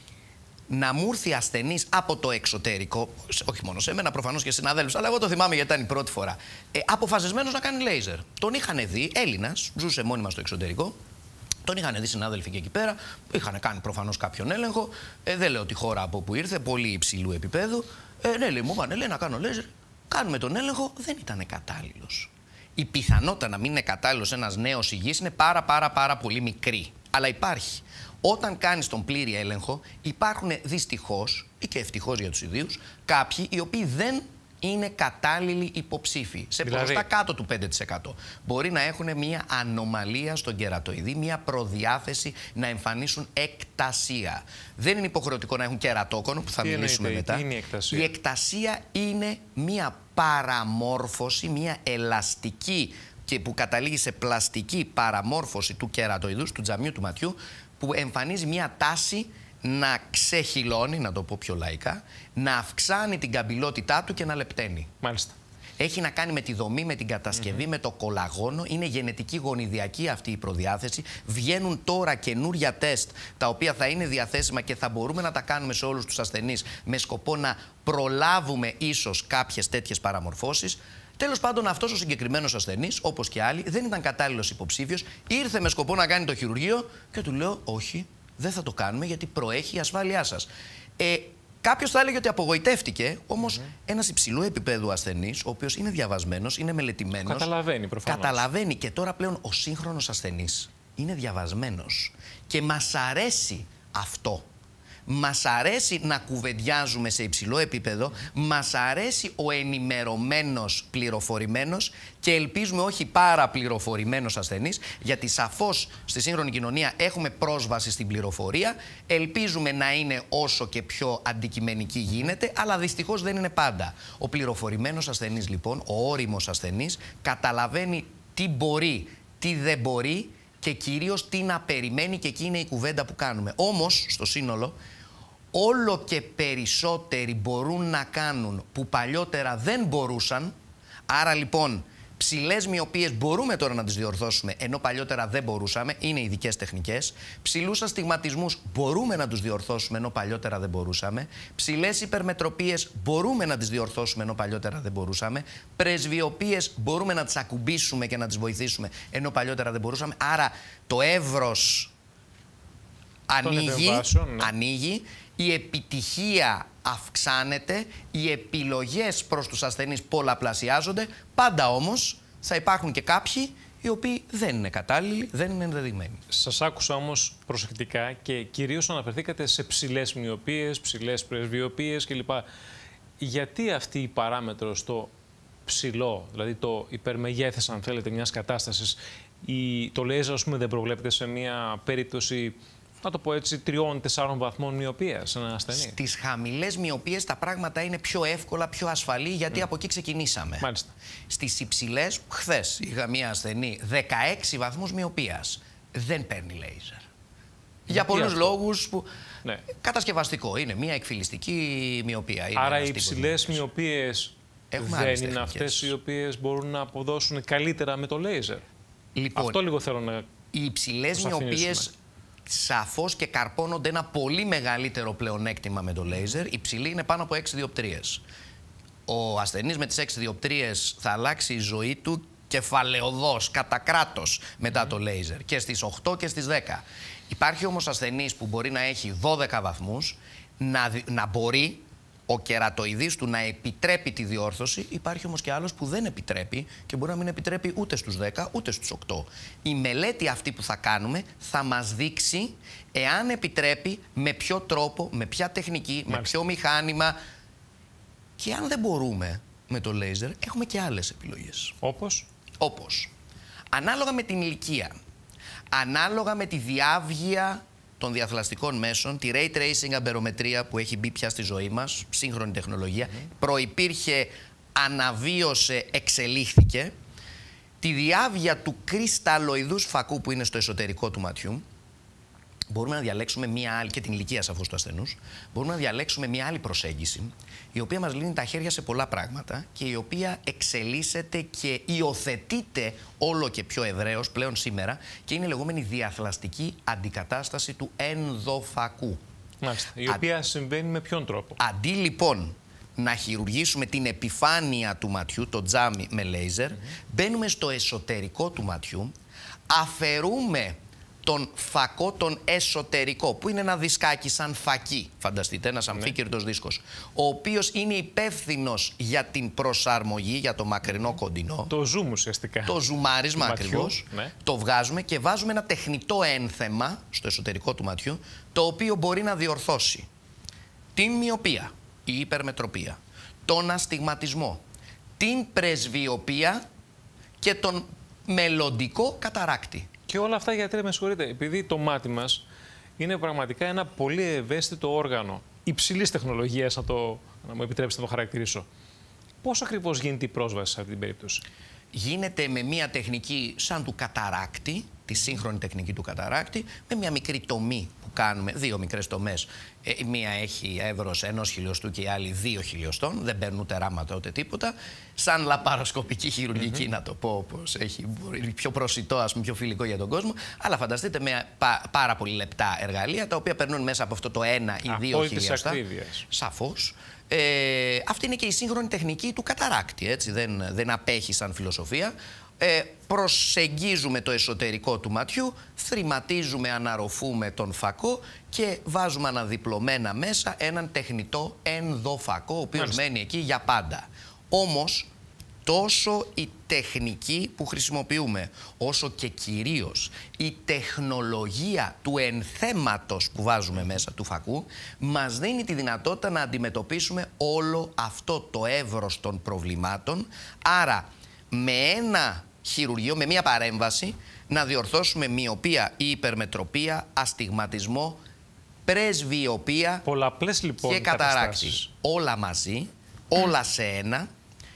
να μου έρθει ασθενής από το εξωτερικό, όχι μόνο σε μένα, προφανώς και συναδέλφους, αλλά εγώ το θυμάμαι γιατί ήταν η πρώτη φορά, ε, αποφασισμένος να κάνει λέιζερ. Τον είχαν δει, Έλληνας, ζούσε μόνιμα στο εξωτερικό. Τον είχαν δει συνάδελφοι και εκεί πέρα, είχαν κάνει προφανώς κάποιον έλεγχο. Ε, δεν λέω τη χώρα από που ήρθε, πολύ υψηλού επίπεδου. Ε, ναι, λέει, μου είπαν, λέει, να κάνω λέιζερ. Κάνουμε τον έλεγχο, δεν ήταν κατάλληλος. Η πιθανότητα να μην είναι κατάλληλος ένας νέος υγιής είναι πάρα πάρα πάρα πολύ μικρή. Αλλά υπάρχει. Όταν κάνεις τον πλήρη έλεγχο, υπάρχουν δυστυχώς ή και ευτυχώς για τους ιδίους κάποιοι οι οποίοι δεν είναι κατάλληλοι υποψήφοι. Σε δηλαδή... ποσοστά κάτω του πέντε τοις εκατό. Μπορεί να έχουν μια ανομαλία στον κερατοειδή, μια προδιάθεση να εμφανίσουν εκτασία. Δεν είναι υποχρεωτικό να έχουν κερατόκονο, που θα τι μιλήσουμε εννοείται, μετά. τι είναι η εκτασία? Η εκτασία είναι μια παραμόρφωση, μια ελαστική και που καταλήγει σε πλαστική παραμόρφωση του κερατοειδούς, του τζαμιού του ματιού, που εμφανίζει μια τάση να ξεχυλώνει, να το πω πιο λαϊκά, να αυξάνει την καμπυλότητά του και να λεπταίνει. Μάλιστα. Έχει να κάνει με τη δομή, με την κατασκευή, mm-hmm. με το κολαγόνο. Είναι γενετική γονιδιακή αυτή η προδιάθεση. Βγαίνουν τώρα καινούρια τεστ, τα οποία θα είναι διαθέσιμα και θα μπορούμε να τα κάνουμε σε όλους τους ασθενείς με σκοπό να προλάβουμε ίσως κάποιες τέτοιες παραμορφώσεις. Τέλος πάντων, αυτός ο συγκεκριμένος ασθενής, όπως και άλλοι, δεν ήταν κατάλληλος υποψήφιος. Ήρθε με σκοπό να κάνει το χειρουργείο και του λέω: όχι, δεν θα το κάνουμε γιατί προέχει η ασφάλειά σας. Ε, Κάποιος θα έλεγε ότι απογοητεύτηκε, όμως mm-hmm. ένας υψηλού επίπεδου ασθενής, ο οποίος είναι διαβασμένος, είναι μελετημένος. Καταλαβαίνει προφανώς. Καταλαβαίνει, και τώρα πλέον ο σύγχρονος ασθενής είναι διαβασμένος. Και μας αρέσει αυτό. Μας αρέσει να κουβεντιάζουμε σε υψηλό επίπεδο, μας αρέσει ο ενημερωμένος, πληροφορημένος και ελπίζουμε όχι παραπληροφορημένος ασθενής, γιατί σαφώς στη σύγχρονη κοινωνία έχουμε πρόσβαση στην πληροφορία, ελπίζουμε να είναι όσο και πιο αντικειμενική γίνεται, αλλά δυστυχώς δεν είναι πάντα. Ο πληροφορημένος ασθενής λοιπόν, ο ώριμος ασθενής, καταλαβαίνει τι μπορεί, τι δεν μπορεί και κυρίως τι να περιμένει, και εκεί είναι η κουβέντα που κάνουμε. Όμως, στο σύνολο, όλο και περισσότεροι μπορούν να κάνουν που παλιότερα δεν μπορούσαν. Άρα λοιπόν, ψηλές μοιοπίες μπορούμε τώρα να τις διορθώσουμε, ενώ παλιότερα δεν μπορούσαμε, είναι ειδικές τεχνικές. Ψηλούς αστιγματισμούς μπορούμε να τους διορθώσουμε, ενώ παλιότερα δεν μπορούσαμε. Ψηλές υπερμετροπίες μπορούμε να τις διορθώσουμε, ενώ παλιότερα δεν μπορούσαμε. Πρεσβειοπίες μπορούμε να τις ακουμπήσουμε και να τις βοηθήσουμε, ενώ παλιότερα δεν μπορούσαμε. Άρα το εύρος ανοίγει, ναι. ανοίγει, η επιτυχία αυξάνεται, οι επιλογές προς τους ασθενείς πολλαπλασιάζονται. Πάντα όμως θα υπάρχουν και κάποιοι οι οποίοι δεν είναι κατάλληλοι, δεν είναι ενδεδειγμένοι. Σας άκουσα όμως προσεκτικά και κυρίως αναφερθήκατε σε ψηλές μοιοπίες, ψηλές πρεσβειοπίες κλπ. Γιατί αυτή η παράμετρος, το ψηλό, δηλαδή το υπερμεγέθες αν θέλετε μιας κατάστασης, η, το λέιζερ ας πούμε δεν προβλέπεται σε μια περίπτωση, να το πω έτσι, τριών τεσσάρων βαθμών μοιοπίας σε έναν ασθενή? Στις χαμηλές μοιοπίες τα πράγματα είναι πιο εύκολα, πιο ασφαλή, γιατί mm. από εκεί ξεκινήσαμε. Μάλιστα. Στις υψηλές, χθες είχα μία ασθενή δεκαέξι βαθμούς μοιοπίας. Δεν παίρνει λέιζερ. Για πολλούς αυτό? λόγους που... Ναι. Κατασκευαστικό είναι, μία εκφυλιστική μοιοπία. Είναι. Άρα οι υψηλές μοιοπίες δεν είναι αυτές οι οποίες μπορούν να αποδώσουν καλύτερα με το λέιζερ? Λοιπόν, αυτό λίγο θέλω να... Οι υψηλές μοιοπίες σαφώς και καρπώνονται ένα πολύ μεγαλύτερο πλεονέκτημα με το λέιζερ. Η ψηλή είναι πάνω από έξι διοπτρίες. Ο ασθενής με τις έξι διοπτρίες θα αλλάξει η ζωή του κεφαλαιοδός, κατά κράτος μετά mm. το λέιζερ και στις οκτώ και στις δέκα. Υπάρχει όμως ασθενής που μπορεί να έχει δώδεκα βαθμούς, να, να μπορεί ο κερατοειδής του να επιτρέπει τη διόρθωση. Υπάρχει όμως και άλλος που δεν επιτρέπει και μπορεί να μην επιτρέπει ούτε στους δέκα ούτε στους οκτώ. Η μελέτη αυτή που θα κάνουμε θα μας δείξει εάν επιτρέπει, με ποιο τρόπο, με ποια τεχνική, Μάλιστα. με ποιο μηχάνημα. Και αν δεν μπορούμε με το λέιζερ, έχουμε και άλλες επιλογές. Όπως? Όπως, ανάλογα με την ηλικία, ανάλογα με τη διάβγεια των διαθλαστικών μέσων, τη ray tracing αμπερομετρία που έχει μπει πια στη ζωή μας, σύγχρονη τεχνολογία, mm. προϋπήρχε, αναβίωσε, εξελίχθηκε, τη διάβγεια του κρυσταλλοειδούς φακού που είναι στο εσωτερικό του ματιού, μπορούμε να διαλέξουμε μία άλλη, και την ηλικία σαφώς του ασθενούς, μπορούμε να διαλέξουμε μία άλλη προσέγγιση, η οποία μας λύνει τα χέρια σε πολλά πράγματα και η οποία εξελίσσεται και υιοθετείται όλο και πιο ευρέως πλέον σήμερα και είναι η λεγόμενη διαθλαστική αντικατάσταση του ενδοφακού. Μάλιστα, η οποία Α... συμβαίνει με ποιον τρόπο? Αντί λοιπόν να χειρουργήσουμε την επιφάνεια του ματιού, το τζάμι με λέιζερ, mm-hmm. μπαίνουμε στο εσωτερικό του ματιού, αφαιρούμε τον φακό τον εσωτερικό, που είναι ένα δισκάκι σαν φακί, φανταστείτε, ένας αμφίκυρτος δίσκος, ο οποίος είναι υπεύθυνος για την προσαρμογή, για το μακρινό κοντινό. Το zoom ουσιαστικά. Το ζουμάρισμα ακριβώς. Ναι. Το βγάζουμε και βάζουμε ένα τεχνητό ένθεμα στο εσωτερικό του ματιού, το οποίο μπορεί να διορθώσει την μοιοπία, η υπερμετροπία, τον αστιγματισμό, την πρεσβειοπία και τον μελλοντικό καταράκτη. Και όλα αυτά, γιατί με συγχωρείτε, επειδή το μάτι μας είναι πραγματικά ένα πολύ ευαίσθητο όργανο υψηλής τεχνολογίας, να, το, να μου επιτρέψετε να το χαρακτηρίσω. Πώς ακριβώς γίνεται η πρόσβαση σε αυτή την περίπτωση? Γίνεται με μια τεχνική σαν του καταράκτη, τη σύγχρονη τεχνική του καταράκτη, με μια μικρή τομή που κάνουμε, δύο μικρές τομές. Ε, η μία έχει εύρος ενός χιλιοστού και η άλλη δύο χιλιοστών, δεν παίρνουν ούτε ράματα ούτε τίποτα. Σαν λαπαροσκοπική χειρουργική, mm-hmm. να το πω, όπως έχει πιο προσιτό, ας πούμε, πιο φιλικό για τον κόσμο. Αλλά φανταστείτε με πά, πάρα πολύ λεπτά εργαλεία, τα οποία περνούν μέσα από αυτό το ένα ή δύο χιλιοστά. Σαφώς. Ε, αυτή είναι και η σύγχρονη τεχνική του καταράκτη, έτσι, δεν, δεν απέχει σαν φιλοσοφία. Ε, προσεγγίζουμε το εσωτερικό του ματιού, θρηματίζουμε, αναρροφούμε τον φακό και βάζουμε αναδιπλωμένα μέσα έναν τεχνητό ενδοφακό, ο οποίος Μάλιστα. μένει εκεί για πάντα. Όμως, τόσο η τεχνική που χρησιμοποιούμε, όσο και κυρίως η τεχνολογία του ενθέματος που βάζουμε μέσα του φακού, μας δίνει τη δυνατότητα να αντιμετωπίσουμε όλο αυτό το εύρος των προβλημάτων. Άρα, με ένα χειρουργείο, με μία παρέμβαση, να διορθώσουμε μοιοπία ή υπερμετροπία, αστιγματισμό, πρεσβειοπία Πολλαπλές, λοιπόν, και καταράκτη. Όλα μαζί, όλα σε ένα.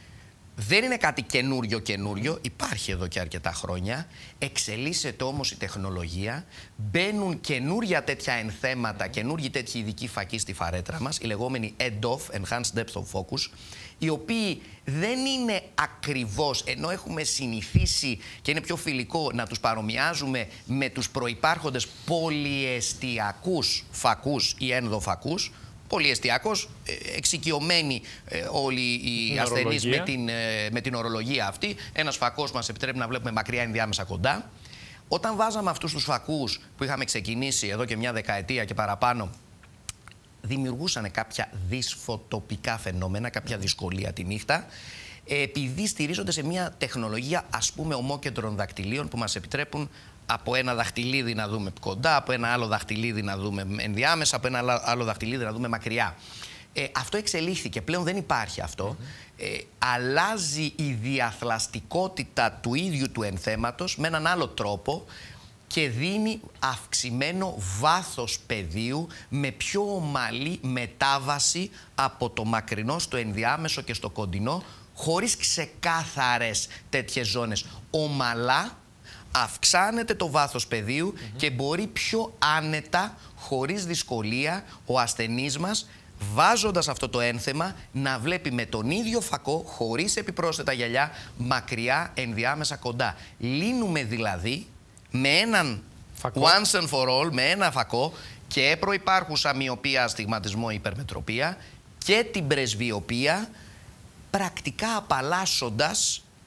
Δεν είναι κάτι καινούριο καινούριο, υπάρχει εδώ και αρκετά χρόνια. Εξελίσσεται όμως η τεχνολογία, μπαίνουν καινούρια τέτοια ενθέματα, καινούργιοι τέτοιοι ειδικοί φακοί στη φαρέτρα μας, οι λεγόμενοι E D O F, Enhanced Depth of Focus, οι οποίοι δεν είναι ακριβώς, ενώ έχουμε συνηθίσει και είναι πιο φιλικό να τους παρομοιάζουμε με τους προϋπάρχοντες πολυεστιακούς φακούς ή ενδοφακούς. Πολυεστιακός, εξοικειωμένοι ε, όλοι οι την ασθενείς με την, ε, με την ορολογία αυτή. Ένας φακός μας επιτρέπει να βλέπουμε μακριά, ενδιάμεσα, κοντά. Όταν βάζαμε αυτούς τους φακούς που είχαμε ξεκινήσει εδώ και μια δεκαετία και παραπάνω, δημιουργούσαν κάποια δυσφωτοπικά φαινόμενα, κάποια δυσκολία τη νύχτα, επειδή στηρίζονται σε μια τεχνολογία, ας πούμε, ομόκεντρων δακτυλίων που μας επιτρέπουν από ένα δαχτυλίδι να δούμε κοντά, από ένα άλλο δαχτυλίδι να δούμε ενδιάμεσα, από ένα άλλο δαχτυλίδι να δούμε μακριά. Ε, αυτό εξελίχθηκε, πλέον δεν υπάρχει αυτό. Mm-hmm. ε, αλλάζει η διαθλαστικότητα του ίδιου του ενθέματος με έναν άλλο τρόπο και δίνει αυξημένο βάθος πεδίου με πιο ομαλή μετάβαση από το μακρινό στο ενδιάμεσο και στο κοντινό, χωρίς ξεκάθαρες τέτοιες ζώνες. Ομαλά αυξάνεται το βάθος πεδίου mm-hmm. και μπορεί πιο άνετα, χωρίς δυσκολία, ο ασθενής μας, βάζοντας αυτό το ένθεμα, να βλέπει με τον ίδιο φακό, χωρίς επιπρόσθετα γυαλιά, μακριά, ενδιάμεσα, κοντά. Λύνουμε δηλαδή με έναν φακό. Once and for all, με ένα φακό, και προϋπάρχουσα μοιοπία, αστιγματισμό, υπερμετροπία και την πρεσβειοπία, πρακτικά απαλλάσσοντας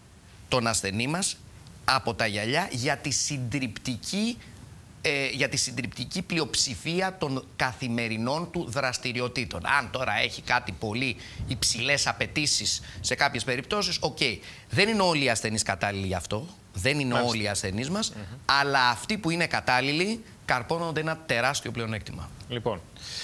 τον ασθενή μας από τα γυαλιά για τη συντριπτική, ε, για τη συντριπτική πλειοψηφία των καθημερινών του δραστηριοτήτων. Αν τώρα έχει κάτι πολύ υψηλές απαιτήσεις σε κάποιες περιπτώσεις, οκ. Okay. Δεν είναι όλοι οι ασθενείς κατάλληλοι γι' αυτό. Δεν είναι Μάλιστα. όλοι οι ασθενείς μας, mm-hmm. αλλά αυτοί που είναι κατάλληλοι καρπώνονται ένα τεράστιο πλεονέκτημα. Λοιπόν,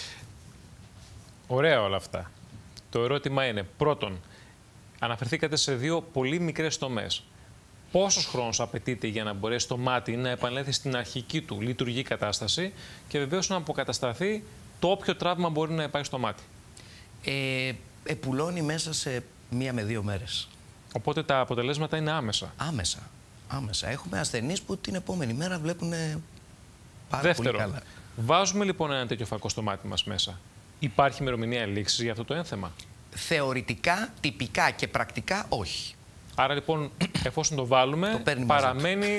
ωραία όλα αυτά. Το ερώτημα είναι, πρώτον, αναφερθήκατε σε δύο πολύ μικρές τομές. Πόσος χρόνος απαιτείται για να μπορέσει το μάτι να επανέλθει στην αρχική του λειτουργική κατάσταση και βεβαίως να αποκατασταθεί το όποιο τραύμα μπορεί να υπάρχει στο μάτι. Ε, επουλώνει μέσα σε μία με δύο μέρες. Οπότε τα αποτελέσματα είναι άμεσα. Άμεσα. Άμεσα. Έχουμε ασθενείς που την επόμενη μέρα βλέπουν πάρα Δεύτερο, πολύ καλά. Βάζουμε λοιπόν ένα τέτοιο φακό στο μάτι μας μέσα. Υπάρχει ημερομηνία λήξης για αυτό το ένθεμα? Θεωρητικά, τυπικά και πρακτικά όχι. Άρα λοιπόν, εφόσον το βάλουμε, το παραμένει.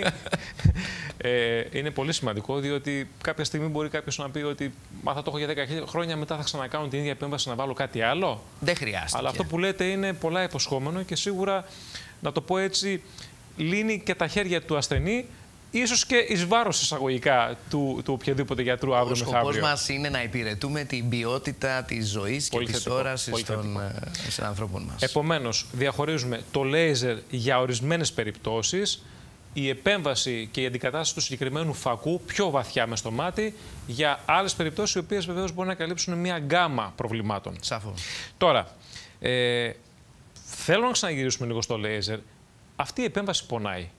ε, είναι πολύ σημαντικό, διότι κάποια στιγμή μπορεί κάποιος να πει ότι μα θα το έχω για δέκα χρόνια, μετά θα ξανακάνω την ίδια επέμβαση να βάλω κάτι άλλο. Δεν χρειάζεται. Αλλά αυτό που λέτε είναι πολλά υποσχόμενο και σίγουρα, να το πω έτσι, λύνει και τα χέρια του ασθενή, ίσως και εις βάρος εισαγωγικά του, του οποιοδήποτε γιατρού αύριο μεθαύριο. Ο σκοπός μας είναι να υπηρετούμε την ποιότητα της ζωής και της όρασης των ε, ανθρώπων μας. Επομένως, διαχωρίζουμε το λέιζερ για ορισμένες περιπτώσεις, η επέμβαση και η αντικατάσταση του συγκεκριμένου φακού πιο βαθιά μες στο μάτι για άλλες περιπτώσεις, οι οποίες βεβαίως μπορούν να καλύψουν μια γκάμα προβλημάτων. Σαφώς. Τώρα, ε, θέλω να ξαναγυρίσουμε λίγο στο λέιζερ. Αυτή η επέμβαση πονάει?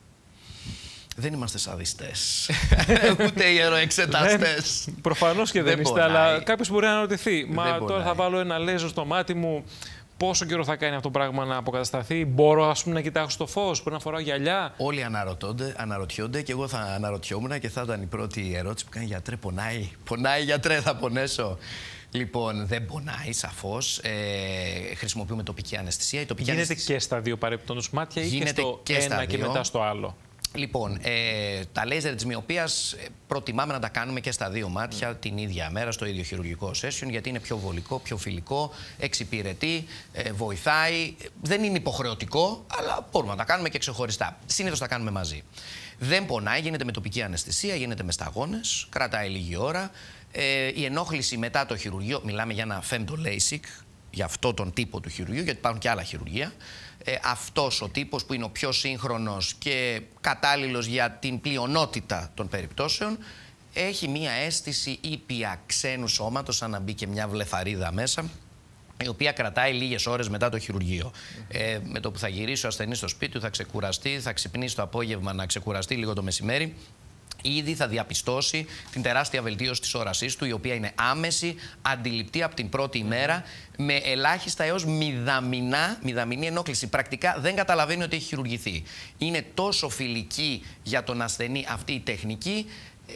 Δεν είμαστε σαδιστές, ούτε ιεροεξεταστές. Προφανώς και δεν, δεν είστε, αλλά κάποιος μπορεί να αναρωτηθεί. Μα δεν τώρα πονάει. Θα βάλω ένα λέιζερ στο μάτι μου, πόσο καιρό θα κάνει αυτό το πράγμα να αποκατασταθεί? Μπορώ, ας πούμε, να κοιτάξω το φως? Μπορώ να φοράω γυαλιά? Όλοι αναρωτώνται, αναρωτιόνται και εγώ θα αναρωτιόμουν και θα ήταν η πρώτη ερώτηση που κάνει: γιατρέ, πονάει? Πονάει, γιατρέ, θα πονέσω? Λοιπόν, δεν πονάει, σαφώς. Ε, χρησιμοποιούμε τοπική αναισθησία. Η τοπική Γίνεται αναισθησία... και στα δύο παρεπτόντως μάτια ή Γίνεται και στο και ένα και μετά στο άλλο? Λοιπόν, ε, τα λέιζερ της μυοπίας προτιμάμε να τα κάνουμε και στα δύο μάτια mm. την ίδια μέρα, στο ίδιο χειρουργικό session, γιατί είναι πιο βολικό, πιο φιλικό, εξυπηρετεί, ε, βοηθάει. Δεν είναι υποχρεωτικό, αλλά μπορούμε να τα κάνουμε και ξεχωριστά. Συνήθως τα κάνουμε μαζί. Δεν πονάει, γίνεται με τοπική αναισθησία, γίνεται με σταγόνες, κρατάει λίγη ώρα. Ε, η ενόχληση μετά το χειρουργείο, μιλάμε για ένα femto LASIK, για αυτό τον τύπο του χειρουργείου, γιατί υπάρχουν και άλλα χειρουργεία. Ε, αυτός ο τύπος που είναι ο πιο σύγχρονος και κατάλληλος για την πλειονότητα των περιπτώσεων, έχει μία αίσθηση ήπια ξένου σώματος, σαν να μπει και μια βλεφαρίδα μέσα, η οποία κρατάει λίγες ώρες μετά το χειρουργείο. Ε, με το που θα γυρίσει ο ασθενής στο σπίτι του, θα ξεκουραστεί, θα ξυπνήσει το απόγευμα να ξεκουραστεί λίγο το μεσημέρι, ήδη θα διαπιστώσει την τεράστια βελτίωση της όρασής του, η οποία είναι άμεση, αντιληπτή από την πρώτη ημέρα, με ελάχιστα έως μηδαμινά, μηδαμινή ενόχληση. Πρακτικά δεν καταλαβαίνει ότι έχει χειρουργηθεί. Είναι τόσο φιλική για τον ασθενή αυτή η τεχνική,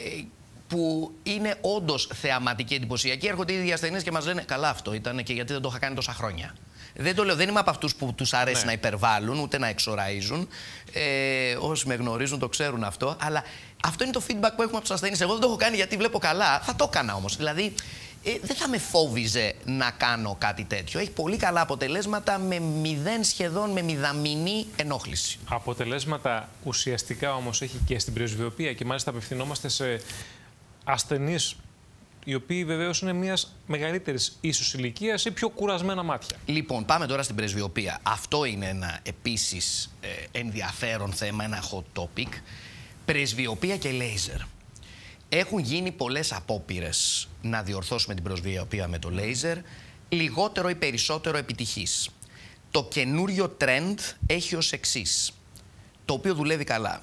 που είναι όντως θεαματική, εντυπωσιακή. Έρχονται οι ίδιοι ασθενείς και μας λένε: καλά, αυτό ήταν και γιατί δεν το είχα κάνει τόσα χρόνια. Δεν το λέω, δεν είμαι από αυτούς που τους αρέσει ναι. να υπερβάλλουν, ούτε να εξοραίζουν. Ε, όσοι με γνωρίζουν το ξέρουν αυτό. Αλλά αυτό είναι το feedback που έχουμε από τους ασθενείς. Εγώ δεν το έχω κάνει γιατί βλέπω καλά. Θα το έκανα όμως. Δηλαδή, ε, δεν θα με φόβιζε να κάνω κάτι τέτοιο. Έχει πολύ καλά αποτελέσματα με μηδέν σχεδόν, με μηδαμινή ενόχληση. Αποτελέσματα ουσιαστικά όμως έχει και στην πρεσβειοπία και μάλιστα απευθυνόμαστε σε ασθενείς οι οποίοι βεβαίως είναι μιας μεγαλύτερης ίσως ηλικίας ή πιο κουρασμένα μάτια. Λοιπόν, πάμε τώρα στην πρεσβειοπία. Αυτό είναι ένα επίσης ε, ενδιαφέρον θέμα, ένα hot topic. Πρεσβειοπία και λέιζερ. Έχουν γίνει πολλές απόπειρες να διορθώσουμε την πρεσβειοπία με το λέιζερ, λιγότερο ή περισσότερο επιτυχής. Το καινούριο trend έχει ως εξής, το οποίο δουλεύει καλά.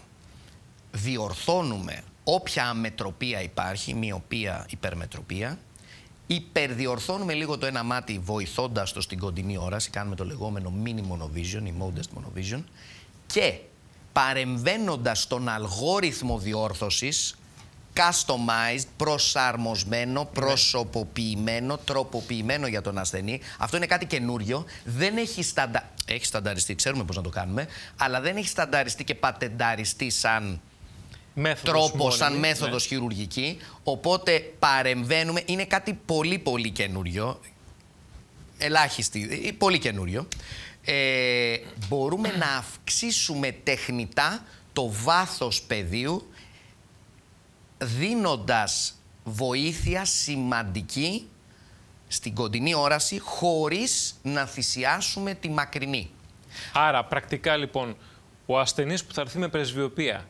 Διορθώνουμε όποια αμετροπία υπάρχει, μυοπία, υπερμετροπία, υπερδιορθώνουμε λίγο το ένα μάτι βοηθώντας το στην κοντινή όραση, κάνουμε το λεγόμενο mini monovision ή modest monovision, και παρεμβαίνοντας τον αλγόριθμο διόρθωσης, customized, προσαρμοσμένο, προσωποποιημένο, τροποποιημένο για τον ασθενή. Αυτό είναι κάτι καινούριο. Δεν έχει, σταντα... έχει στανταριστεί, ξέρουμε πώς να το κάνουμε, αλλά δεν έχει στανταριστεί και πατενταριστεί σαν μέθοδος τρόπο, μόνιμη, σαν μέθοδος ναι. χειρουργική. Οπότε παρεμβαίνουμε. Είναι κάτι πολύ πολύ καινούριο. Ελάχιστη, πολύ καινούριο. ε, μπορούμε να αυξήσουμε τεχνητά το βάθος πεδίου, δίνοντας βοήθεια σημαντική στην κοντινή όραση, χωρίς να θυσιάσουμε τη μακρινή. Άρα, πρακτικά λοιπόν, ο ασθενής που θα έρθει με πρεσβειοπία,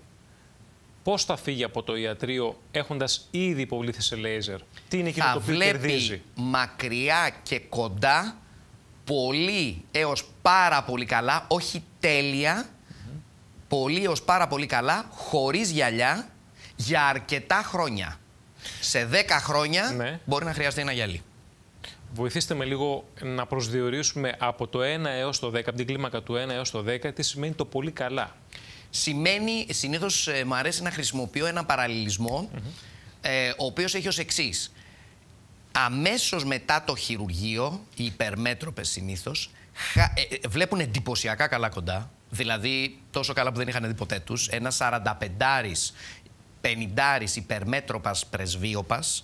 πώς θα φύγει από το ιατρείο έχοντας ήδη υποβληθεί σε λέιζερ? Τι είναι εκείνο θα το οποίο κερδίζει? βλέπει μακριά και κοντά, πολύ έως πάρα πολύ καλά, όχι τέλεια, mm-hmm. πολύ έως πάρα πολύ καλά, χωρίς γυαλιά, για αρκετά χρόνια. Σε δέκα χρόνια ναι. μπορεί να χρειαστεί ένα γυαλί. Βοηθήστε με λίγο να προσδιορίσουμε από το ένα έως το δέκα, από την κλίμακα του ένα έως το δέκα, τι σημαίνει το πολύ καλά. Σημαίνει, συνήθως ε, μου αρέσει να χρησιμοποιώ ένα παραλληλισμό, mm-hmm. ε, ο οποίος έχει ως εξής. Αμέσως μετά το χειρουργείο, οι υπερμέτροπες συνήθως, χα, ε, βλέπουν εντυπωσιακά καλά κοντά, δηλαδή τόσο καλά που δεν είχαν δει ποτέ τους, ένα σαρανταπεντάρης, πενηντάρης υπερμέτροπας πρεσβείωπας,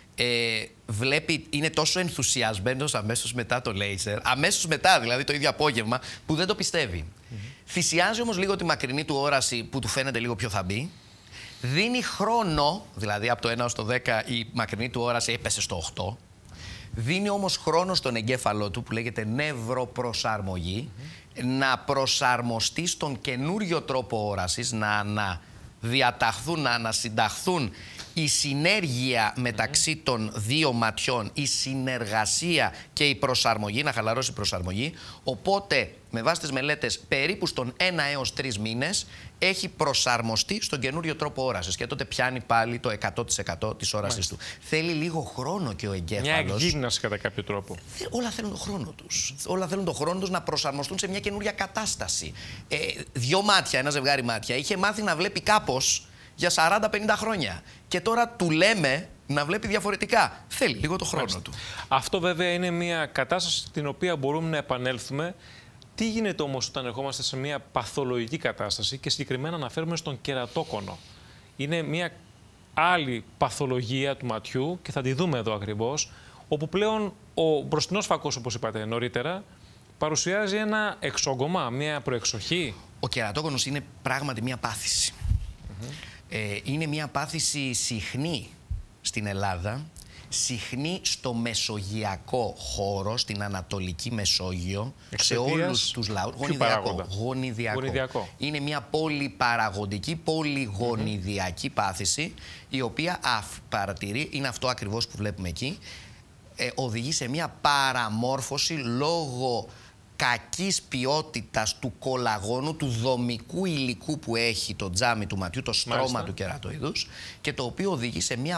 Ε, βλέπει, είναι τόσο ενθουσιασμένος αμέσως μετά το λέιζερ, αμέσως μετά δηλαδή το ίδιο απόγευμα, που δεν το πιστεύει. Mm-hmm. Θυσιάζει όμως λίγο τη μακρινή του όραση που του φαίνεται λίγο πιο θαμπή. Δίνει χρόνο, δηλαδή από το ένα έως το δέκα η μακρινή του όραση έπεσε στο οκτώ. Δίνει όμως χρόνο στον εγκέφαλό του που λέγεται νευροπροσαρμογή, mm-hmm. να προσαρμοστεί στον καινούριο τρόπο όρασης, να αναδιαταχθούν, να ανασυνταχθούν η συνέργεια μεταξύ των δύο ματιών, η συνεργασία και η προσαρμογή, να χαλαρώσει η προσαρμογή. Οπότε, με βάση τις μελέτες, περίπου στον ένα έως τρεις μήνες έχει προσαρμοστεί στον καινούριο τρόπο όρασης και τότε πιάνει πάλι το εκατό τοις εκατό της όρασης του. Θέλει λίγο χρόνο και ο εγκέφαλος. Μια εκγύμναση κατά κάποιο τρόπο. Όλα θέλουν τον χρόνο τους. Όλα θέλουν τον χρόνο τους να προσαρμοστούν σε μια καινούρια κατάσταση. Ε, δυο μάτια, ένα ζευγάρι μάτια, είχε μάθει να βλέπει κάπως για σαράντα πενήντα χρόνια. Και τώρα του λέμε να βλέπει διαφορετικά. Θέλει λίγο το χρόνο Μάλιστα. του. Αυτό βέβαια είναι μια κατάσταση στην οποία μπορούμε να επανέλθουμε. Τι γίνεται όμως όταν ερχόμαστε σε μια παθολογική κατάσταση και συγκεκριμένα αναφέρουμε στον κερατόκονο? Είναι μια άλλη παθολογία του ματιού και θα τη δούμε εδώ ακριβώς, όπου πλέον ο μπροστινός φακός, όπως είπατε νωρίτερα, παρουσιάζει ένα εξόγκωμα, μια προεξοχή. Ο κερατόκονος είναι πράγματι μια πάθηση. Mm-hmm. Ε, είναι μια πάθηση συχνή στην Ελλάδα, συχνή στο μεσογειακό χώρο, στην Ανατολική Μεσόγειο, Εξαιτίας σε όλους τους λαούς. Γονιδιακό. Γονιδιακό. Γονιδιακό. Είναι μια πολυπαραγωγική, πολυγονιδιακή mm-hmm. πάθηση, η οποία αφ, παρατηρεί, είναι αυτό ακριβώς που βλέπουμε εκεί, ε, οδηγεί σε μια παραμόρφωση λόγω κακής ποιότητας του κολαγόνου, του δομικού υλικού που έχει το τζάμι του ματιού, το στρώμα Μάλιστα. του κερατοειδούς, και το οποίο οδηγεί σε μια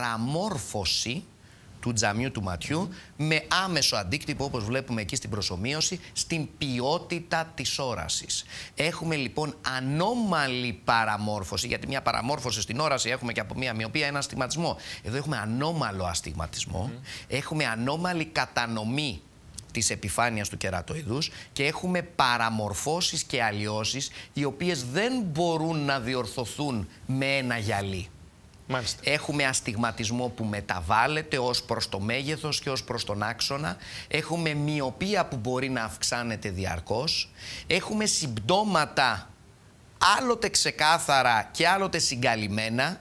παραμόρφωση του τζαμιού του ματιού mm. με άμεσο αντίκτυπο, όπως βλέπουμε εκεί στην προσομοίωση, στην ποιότητα της όρασης. Έχουμε λοιπόν ανώμαλη παραμόρφωση, γιατί μια παραμόρφωση στην όραση έχουμε και από μια μοιοπία ένα αστιγματισμό. Εδώ έχουμε ανώμαλο αστιγματισμό, mm. έχουμε ανώμαλη κατανομή της επιφάνειας του κερατοειδούς και έχουμε παραμορφώσεις και αλλοιώσεις οι οποίες δεν μπορούν να διορθωθούν με ένα γυαλί. Μάλιστα. Έχουμε αστιγματισμό που μεταβάλλεται ως προς το μέγεθος και ως προς τον άξονα. Έχουμε μοιοπία που μπορεί να αυξάνεται διαρκώς. Έχουμε συμπτώματα άλλοτε ξεκάθαρα και άλλοτε συγκαλυμμένα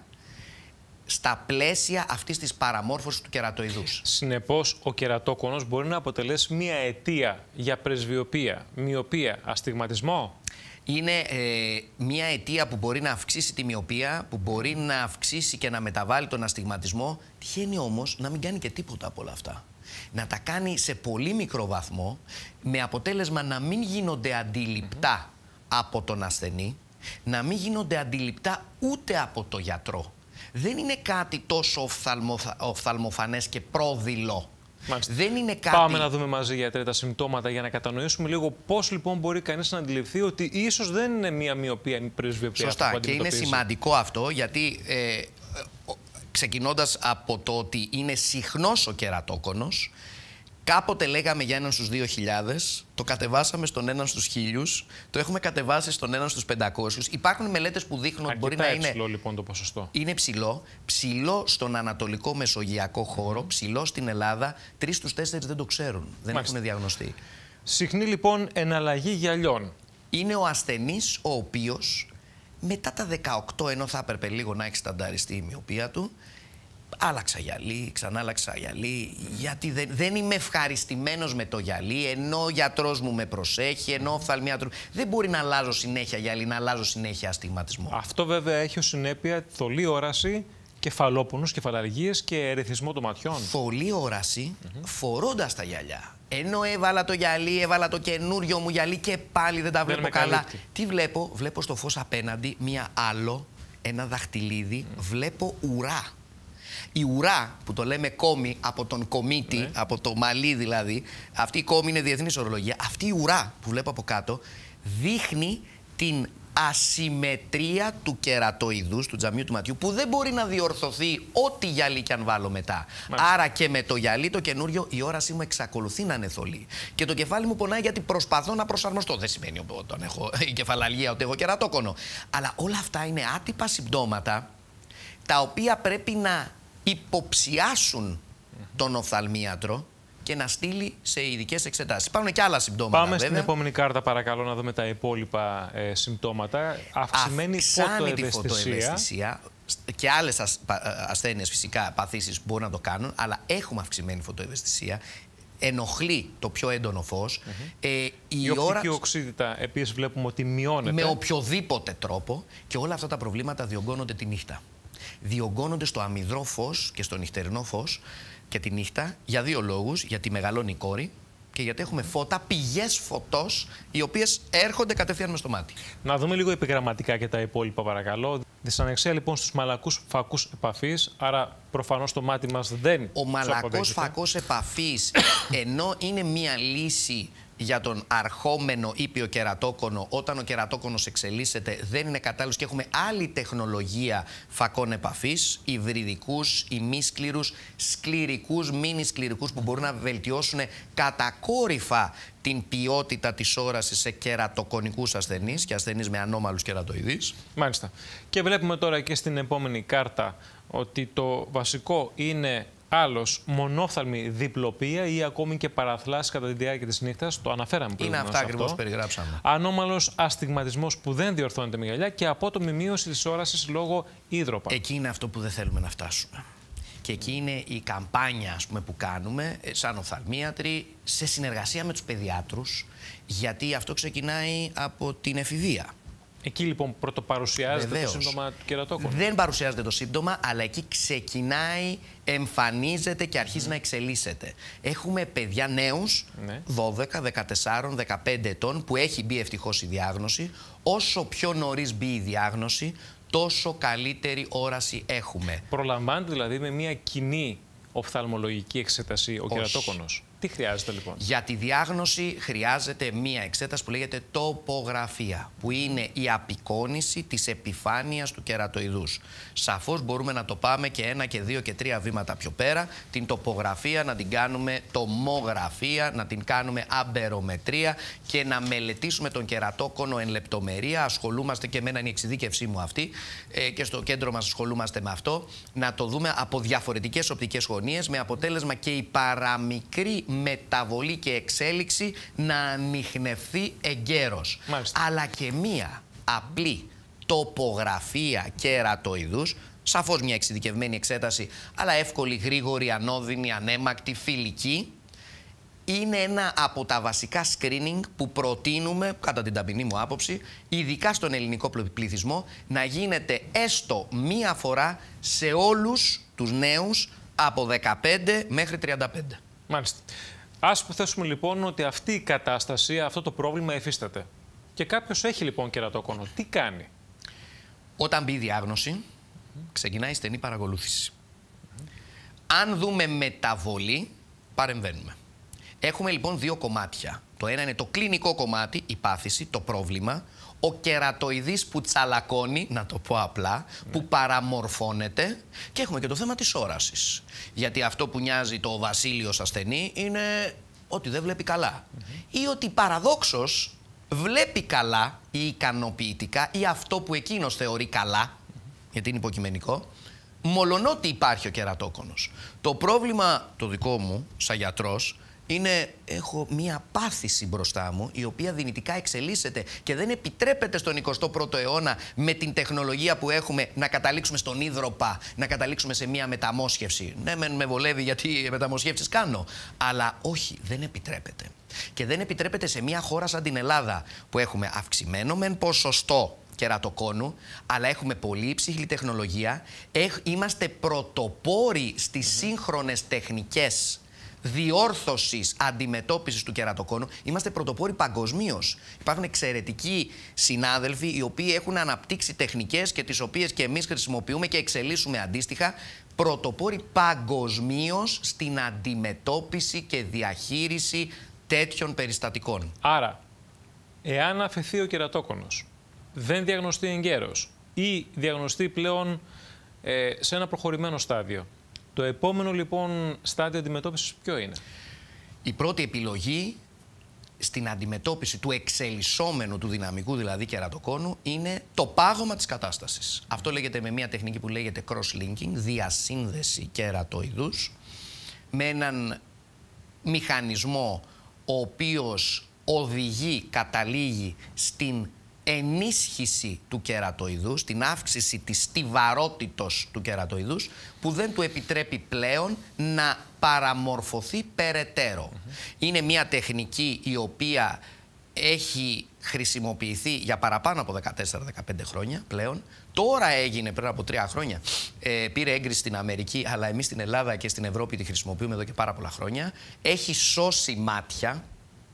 στα πλαίσια αυτής της παραμόρφωσης του κερατοειδούς. Συνεπώς, ο κερατόκονος μπορεί να αποτελέσει μία αιτία για πρεσβειοπία, μοιοπία, αστιγματισμό. Είναι ε, μία αιτία που μπορεί να αυξήσει τη μοιοπία, που μπορεί να αυξήσει και να μεταβάλει τον αστιγματισμό. Τυχαίνει όμως να μην κάνει και τίποτα από όλα αυτά. Να τα κάνει σε πολύ μικρό βαθμό, με αποτέλεσμα να μην γίνονται αντιληπτά mm-hmm. από τον ασθενή, να μην γίνονται αντιληπτά ούτε από το γιατρό. Δεν είναι κάτι τόσο οφθαλμοφα... οφθαλμοφανές και πρόδειλο. Μάλιστα. Δεν είναι κάτι... Πάμε να δούμε μαζί, γιατρέ, τα συμπτώματα για να κατανοήσουμε λίγο πώς λοιπόν μπορεί κανείς να αντιληφθεί ότι ίσως δεν είναι μία μοιοπία, μία πρεσβειοπία. Σωστά. Και είναι σημαντικό αυτό, γιατί ε, ξεκινώντας από το ότι είναι συχνός ο κερατόκονος, κάποτε λέγαμε για έναν στους δύο χιλιάδες, το κατεβάσαμε στον έναν στους χίλιους, το έχουμε κατεβάσει στον έναν στους πεντακόσιους. Υπάρχουν μελέτες που δείχνουν ότι μπορεί να είναι... Είναι ψηλό λοιπόν το ποσοστό. Είναι ψηλό. Ψηλό στον ανατολικό μεσογειακό χώρο, ψηλό στην Ελλάδα. Τρεις στους τέσσερις δεν το ξέρουν. Δεν Μάλιστα. έχουν διαγνωστεί. Συχνή λοιπόν εναλλαγή γυαλιών. Είναι ο ασθενής ο οποίος μετά τα δεκαοκτώ, ενώ θα έπρεπε λίγο να έχει στανταριστεί η μοιοπία του, άλλαξα γυαλί, ξανά άλλαξα γυαλί, γιατί δεν, δεν είμαι ευχαριστημένος με το γυαλί, ενώ ο γιατρός μου με προσέχει, ενώ ο οφθαλμίατρος. Δεν μπορεί να αλλάζω συνέχεια γυαλί, να αλλάζω συνέχεια αστιγματισμό. Αυτό βέβαια έχει ως συνέπεια θολή όραση, κεφαλόπονους, κεφαλαργίες και ερεθισμό των ματιών. Θολή όραση mm-hmm. φορώντας τα γυαλιά. Ενώ έβαλα το γυαλί, έβαλα το καινούριο μου γυαλί και πάλι δεν τα βλέπω δεν καλά. καλύπτει. Τι βλέπω, βλέπω στο φως απέναντι μία άλλο, ένα δαχτυλίδι, mm. βλέπω ουρά. Η ουρά, που το λέμε κόμη από τον κομίτη, ναι. από το μαλλί δηλαδή, αυτή η κόμη είναι διεθνής ορολογία, αυτή η ουρά που βλέπω από κάτω δείχνει την ασυμμετρία του κερατοειδούς, του τζαμιού του ματιού, που δεν μπορεί να διορθωθεί ό,τι γυαλί κι αν βάλω μετά. Μάλιστα. Άρα και με το γυαλί το καινούριο η όρασή μου εξακολουθεί να είναι θολή. Και το κεφάλι μου πονάει γιατί προσπαθώ να προσαρμοστώ. Δεν σημαίνει όταν έχω η κεφαλαλγία ότι έχω κερατόκονο. Αλλά όλα αυτά είναι άτυπα συμπτώματα τα οποία πρέπει να υποψιάσουν τον οφθαλμίατρο και να στείλει σε ειδικές εξετάσεις. Υπάρχουν και άλλα συμπτώματα. Πάμε βέβαια. στην επόμενη κάρτα, παρακαλώ, να δούμε τα υπόλοιπα ε, συμπτώματα. Αυξημένη φωτοευαισθησία. φωτοευαισθησία. Και άλλες ασθένειες, φυσικά, παθήσεις μπορούν να το κάνουν, αλλά έχουμε αυξημένη φωτοευαισθησία. Ενοχλεί το πιο έντονο φως. Mm-hmm. ε, η η οπτική ώρα... οξύτητα επίσης βλέπουμε ότι μειώνεται. Με οποιοδήποτε τρόπο, και όλα αυτά τα προβλήματα διωγγώνονται τη νύχτα. Διωγγώνονται στο αμυδρό φως και στο νυχτερινό φως και τη νύχτα για δύο λόγους. Γιατί μεγαλώνει η κόρη και γιατί έχουμε φώτα, πηγές φωτός, οι οποίες έρχονται κατευθείαν μες στο μάτι. Να δούμε λίγο επιγραμματικά και τα υπόλοιπα, παρακαλώ. Δυσανεξία λοιπόν στους μαλακούς φακούς επαφής, άρα προφανώς το μάτι μας δεν. Ο μαλακός φακός επαφής, ενώ είναι μία λύση για τον αρχόμενο ήπιο κερατόκονο, όταν ο κερατόκονος εξελίσσεται, δεν είναι κατάλληλος και έχουμε άλλη τεχνολογία φακών επαφής, υβριδικούς, ημίσκληρους, σκληρικούς, μίνι σκληρικούς, που μπορούν να βελτιώσουν κατακόρυφα την ποιότητα της όρασης σε κερατοκονικούς ασθενείς και ασθενείς με ανώμαλους κερατοειδείς. Μάλιστα. Και βλέπουμε τώρα και στην επόμενη κάρτα ότι το βασικό είναι άλλος μονόφθαλμη διπλοπία ή ακόμη και παραθλάσεις κατά τη διάρκεια της νύχτας. Το αναφέραμε πριν. Είναι αυτά ακριβώς περιγράψαμε. Ανώμαλος αστιγματισμός που δεν διορθώνεται με γυαλιά και απότομη μείωση της όρασης λόγω ύδροπα. Εκεί είναι αυτό που δεν θέλουμε να φτάσουμε. Και εκεί είναι η καμπάνια, ας πούμε, που κάνουμε σαν οφθαλμίατροι σε συνεργασία με τους παιδιάτρους, γιατί αυτό ξεκινάει από την εφηβεία. Εκεί λοιπόν πρωτοπαρουσιάζεται Βεβαίως. το σύμπτωμα του κερατόκονου. Δεν παρουσιάζεται το σύμπτωμα, αλλά εκεί ξεκινάει, εμφανίζεται και αρχίζει mm. να εξελίσσεται. Έχουμε παιδιά νέους, ναι. δώδεκα, δεκατέσσερα, δεκαπέντε ετών, που έχει μπει ευτυχώς η διάγνωση. Όσο πιο νωρίς μπει η διάγνωση, τόσο καλύτερη όραση έχουμε. Προλαμβάνεται δηλαδή με μια κοινή οφθαλμολογική εξέταση ο κερατόκονος. Τι χρειάζεται λοιπόν? Για τη διάγνωση χρειάζεται μία εξέταση που λέγεται τοπογραφία, που είναι η απεικόνιση της επιφάνειας του κερατοειδούς. Σαφώς μπορούμε να το πάμε και ένα και δύο και τρία βήματα πιο πέρα. Την τοπογραφία να την κάνουμε τομογραφία, να την κάνουμε αμπερομετρία και να μελετήσουμε τον κερατόκονο εν λεπτομερία. Ασχολούμαστε και εμένα, είναι η εξειδίκευσή μου αυτή, ε, και στο κέντρο μας ασχολούμαστε με αυτό. Να το δούμε από διαφορετικές οπτικές γωνίες, με αποτέλεσμα και η παραμικρή μεταβολή και εξέλιξη να ανιχνευθεί εγκαίρως. Μάλιστα. Αλλά και μία απλή τοπογραφία κερατοειδούς, σαφώς μια εξειδικευμένη εξέταση, αλλά εύκολη, γρήγορη, ανώδυνη, ανέμακτη, φιλική, είναι ένα από τα βασικά screening που προτείνουμε, κατά την ταπεινή μου άποψη, ειδικά στον ελληνικό πληθυσμό, να γίνεται έστω μία φορά σε όλους τους νέους από δεκαπέντε μέχρι τριάντα πέντε. Μάλιστα. Ας υποθέσουμε λοιπόν ότι αυτή η κατάσταση, αυτό το πρόβλημα υφίσταται. Και κάποιος έχει λοιπόν κερατόκονο. Τι κάνει? Όταν μπει η διάγνωση, ξεκινάει η στενή παρακολούθηση. Αν δούμε μεταβολή, παρεμβαίνουμε. Έχουμε λοιπόν δύο κομμάτια. Το ένα είναι το κλινικό κομμάτι, η πάθηση, το πρόβλημα. Ο κερατοειδής που τσαλακώνει, να το πω απλά, ναι. που παραμορφώνεται, και έχουμε και το θέμα της όρασης. Γιατί αυτό που νοιάζει το βασίλειος ασθενή είναι ότι δεν βλέπει καλά. Mm-hmm. Ή ότι παραδόξως βλέπει καλά ή ικανοποιητικά ή αυτό που εκείνος θεωρεί καλά, mm-hmm. γιατί είναι υποκειμενικό, μολονότι υπάρχει ο κερατόκονος. Το πρόβλημα το δικό μου, σαν γιατρός, Είναι, έχω μία πάθηση μπροστά μου, η οποία δυνητικά εξελίσσεται και δεν επιτρέπεται στον εικοστό πρώτο αιώνα με την τεχνολογία που έχουμε να καταλήξουμε στον ίδρωπα, να καταλήξουμε σε μία μεταμόσχευση. Ναι, με, με βολεύει γιατί μεταμοσχεύσεις κάνω, αλλά όχι, δεν επιτρέπεται. Και δεν επιτρέπεται σε μία χώρα σαν την Ελλάδα, που έχουμε αυξημένο μεν ποσοστό κερατοκόνου, αλλά έχουμε πολύ υψηλή τεχνολογία. Έχ, είμαστε πρωτοπόροι στις mm-hmm. σύγχρονες τεχνικές διόρθωσης αντιμετώπισης του κερατοκόνου. Είμαστε πρωτοπόροι παγκοσμίως. Υπάρχουν εξαιρετικοί συνάδελφοι οι οποίοι έχουν αναπτύξει τεχνικές και τις οποίες και εμείς χρησιμοποιούμε και εξελίσσουμε αντίστοιχα. Πρωτοπόροι παγκοσμίως στην αντιμετώπιση και διαχείριση τέτοιων περιστατικών. Άρα, εάν αφαιθεί ο κερατόκονος, δεν διαγνωστεί εγκαίρος ή διαγνωστεί πλέον ε, σε ένα προχωρημένο στάδιο, το επόμενο λοιπόν στάδιο αντιμετώπισης ποιο είναι? Η πρώτη επιλογή στην αντιμετώπιση του εξελισσόμενου, του δυναμικού δηλαδή κερατοκόνου, είναι το πάγωμα της κατάστασης. Αυτό λέγεται με μια τεχνική που λέγεται cross-linking, διασύνδεση κερατοειδούς, με έναν μηχανισμό ο οποίος οδηγεί, καταλήγει στην ενίσχυση του κερατοειδούς, την αύξηση της στιβαρότητος του κερατοειδούς, που δεν του επιτρέπει πλέον να παραμορφωθεί περαιτέρω. Mm-hmm. Είναι μια τεχνική η οποία έχει χρησιμοποιηθεί για παραπάνω από δεκατέσσερα δεκαπέντε χρόνια πλέον. Τώρα έγινε πριν από τρία χρόνια. Ε, πήρε έγκριση στην Αμερική, αλλά εμείς στην Ελλάδα και στην Ευρώπη τη χρησιμοποιούμε εδώ και πάρα πολλά χρόνια. Έχει σώσει μάτια.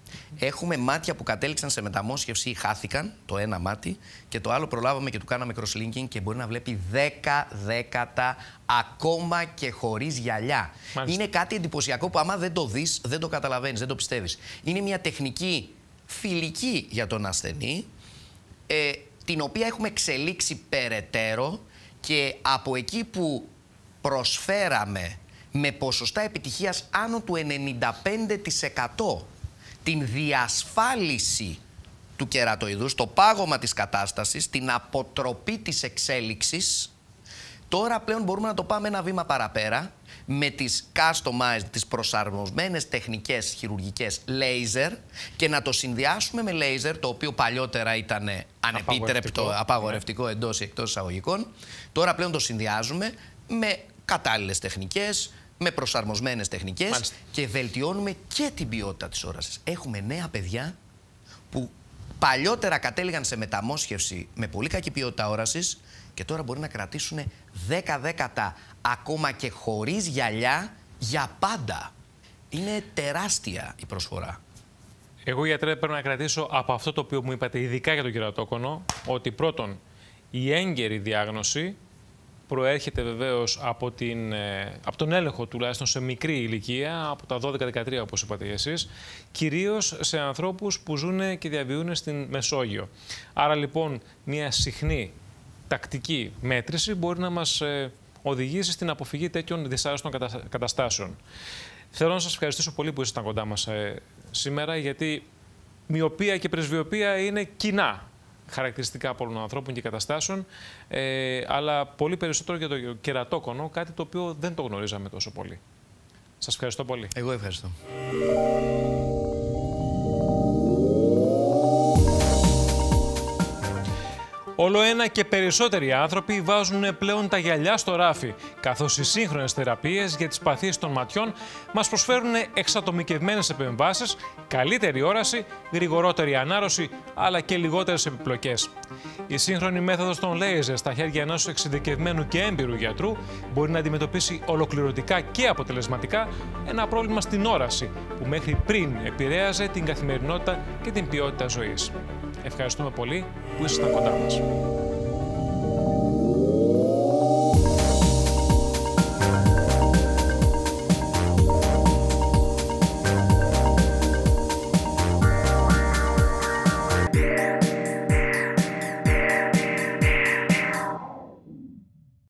Έχουμε μάτια που κατέληξαν σε μεταμόσχευση ή χάθηκαν, το ένα μάτι, και το άλλο προλάβαμε και του κάναμε cross-linking και μπορεί να βλέπει δέκα δέκατα ακόμα και χωρίς γυαλιά. Μάλιστα. Είναι κάτι εντυπωσιακό που άμα δεν το δεις, δεν το καταλαβαίνεις, δεν το πιστεύεις. Είναι μια τεχνική φιλική για τον ασθενή, ε, την οποία έχουμε εξελίξει περαιτέρω, και από εκεί που προσφέραμε με ποσοστά επιτυχίας άνω του ενενήντα πέντε τοις εκατό την διασφάλιση του κερατοειδούς, το πάγωμα της κατάστασης, την αποτροπή της εξέλιξης, τώρα πλέον μπορούμε να το πάμε ένα βήμα παραπέρα με τις customized, τις προσαρμοσμένες τεχνικές χειρουργικές laser, και να το συνδυάσουμε με laser, το οποίο παλιότερα ήταν ανεπίτρεπτο, απαγορευτικό εντός ή εκτός εισαγωγικών. Τώρα πλέον το συνδυάζουμε με κατάλληλες τεχνικές, με προσαρμοσμένες τεχνικές. Μάλιστα. Και βελτιώνουμε και την ποιότητα της όρασης. Έχουμε νέα παιδιά που παλιότερα κατέληγαν σε μεταμόσχευση με πολύ κακή ποιότητα όρασης και τώρα μπορεί να κρατήσουν δέκα δέκατα ακόμα και χωρίς γυαλιά για πάντα. Είναι τεράστια η προσφορά. Εγώ, γιατρέ, πρέπει να κρατήσω από αυτό το οποίο μου είπατε, ειδικά για τον κερατόκονο, ότι πρώτον, η έγκαιρη διάγνωση προέρχεται βεβαίως από, την, από τον έλεγχο τουλάχιστον σε μικρή ηλικία, από τα δώδεκα δεκατρία όπως είπατε εσείς, κυρίως σε ανθρώπους που ζουν και διαβιούν στην Μεσόγειο. Άρα λοιπόν μια συχνή τακτική μέτρηση μπορεί να μας οδηγήσει στην αποφυγή τέτοιων δυσάρεστων καταστάσεων. Θέλω να σας ευχαριστήσω πολύ που ήσασταν κοντά μας σήμερα, γιατί μοιοπία και πρεσβειοπία είναι κοινά χαρακτηριστικά από όλων των ανθρώπων και καταστάσεων, ε, αλλά πολύ περισσότερο για το κερατόκονο, κάτι το οποίο δεν το γνωρίζαμε τόσο πολύ. Σας ευχαριστώ πολύ. Εγώ ευχαριστώ. Όλο ένα και περισσότεροι άνθρωποι βάζουν πλέον τα γυαλιά στο ράφι, καθώς οι σύγχρονες θεραπείες για τις παθήσεις των ματιών μας προσφέρουν εξατομικευμένες επεμβάσεις, καλύτερη όραση, γρηγορότερη ανάρρωση, αλλά και λιγότερες επιπλοκές. Η σύγχρονη μέθοδος των λέιζερ στα χέρια ενός εξειδικευμένου και έμπειρου γιατρού μπορεί να αντιμετωπίσει ολοκληρωτικά και αποτελεσματικά ένα πρόβλημα στην όραση, που μέχρι πριν επηρέαζε την καθημερινότητα και την ποιότητα ζωής. Ευχαριστούμε πολύ που ήσασταν κοντά μας.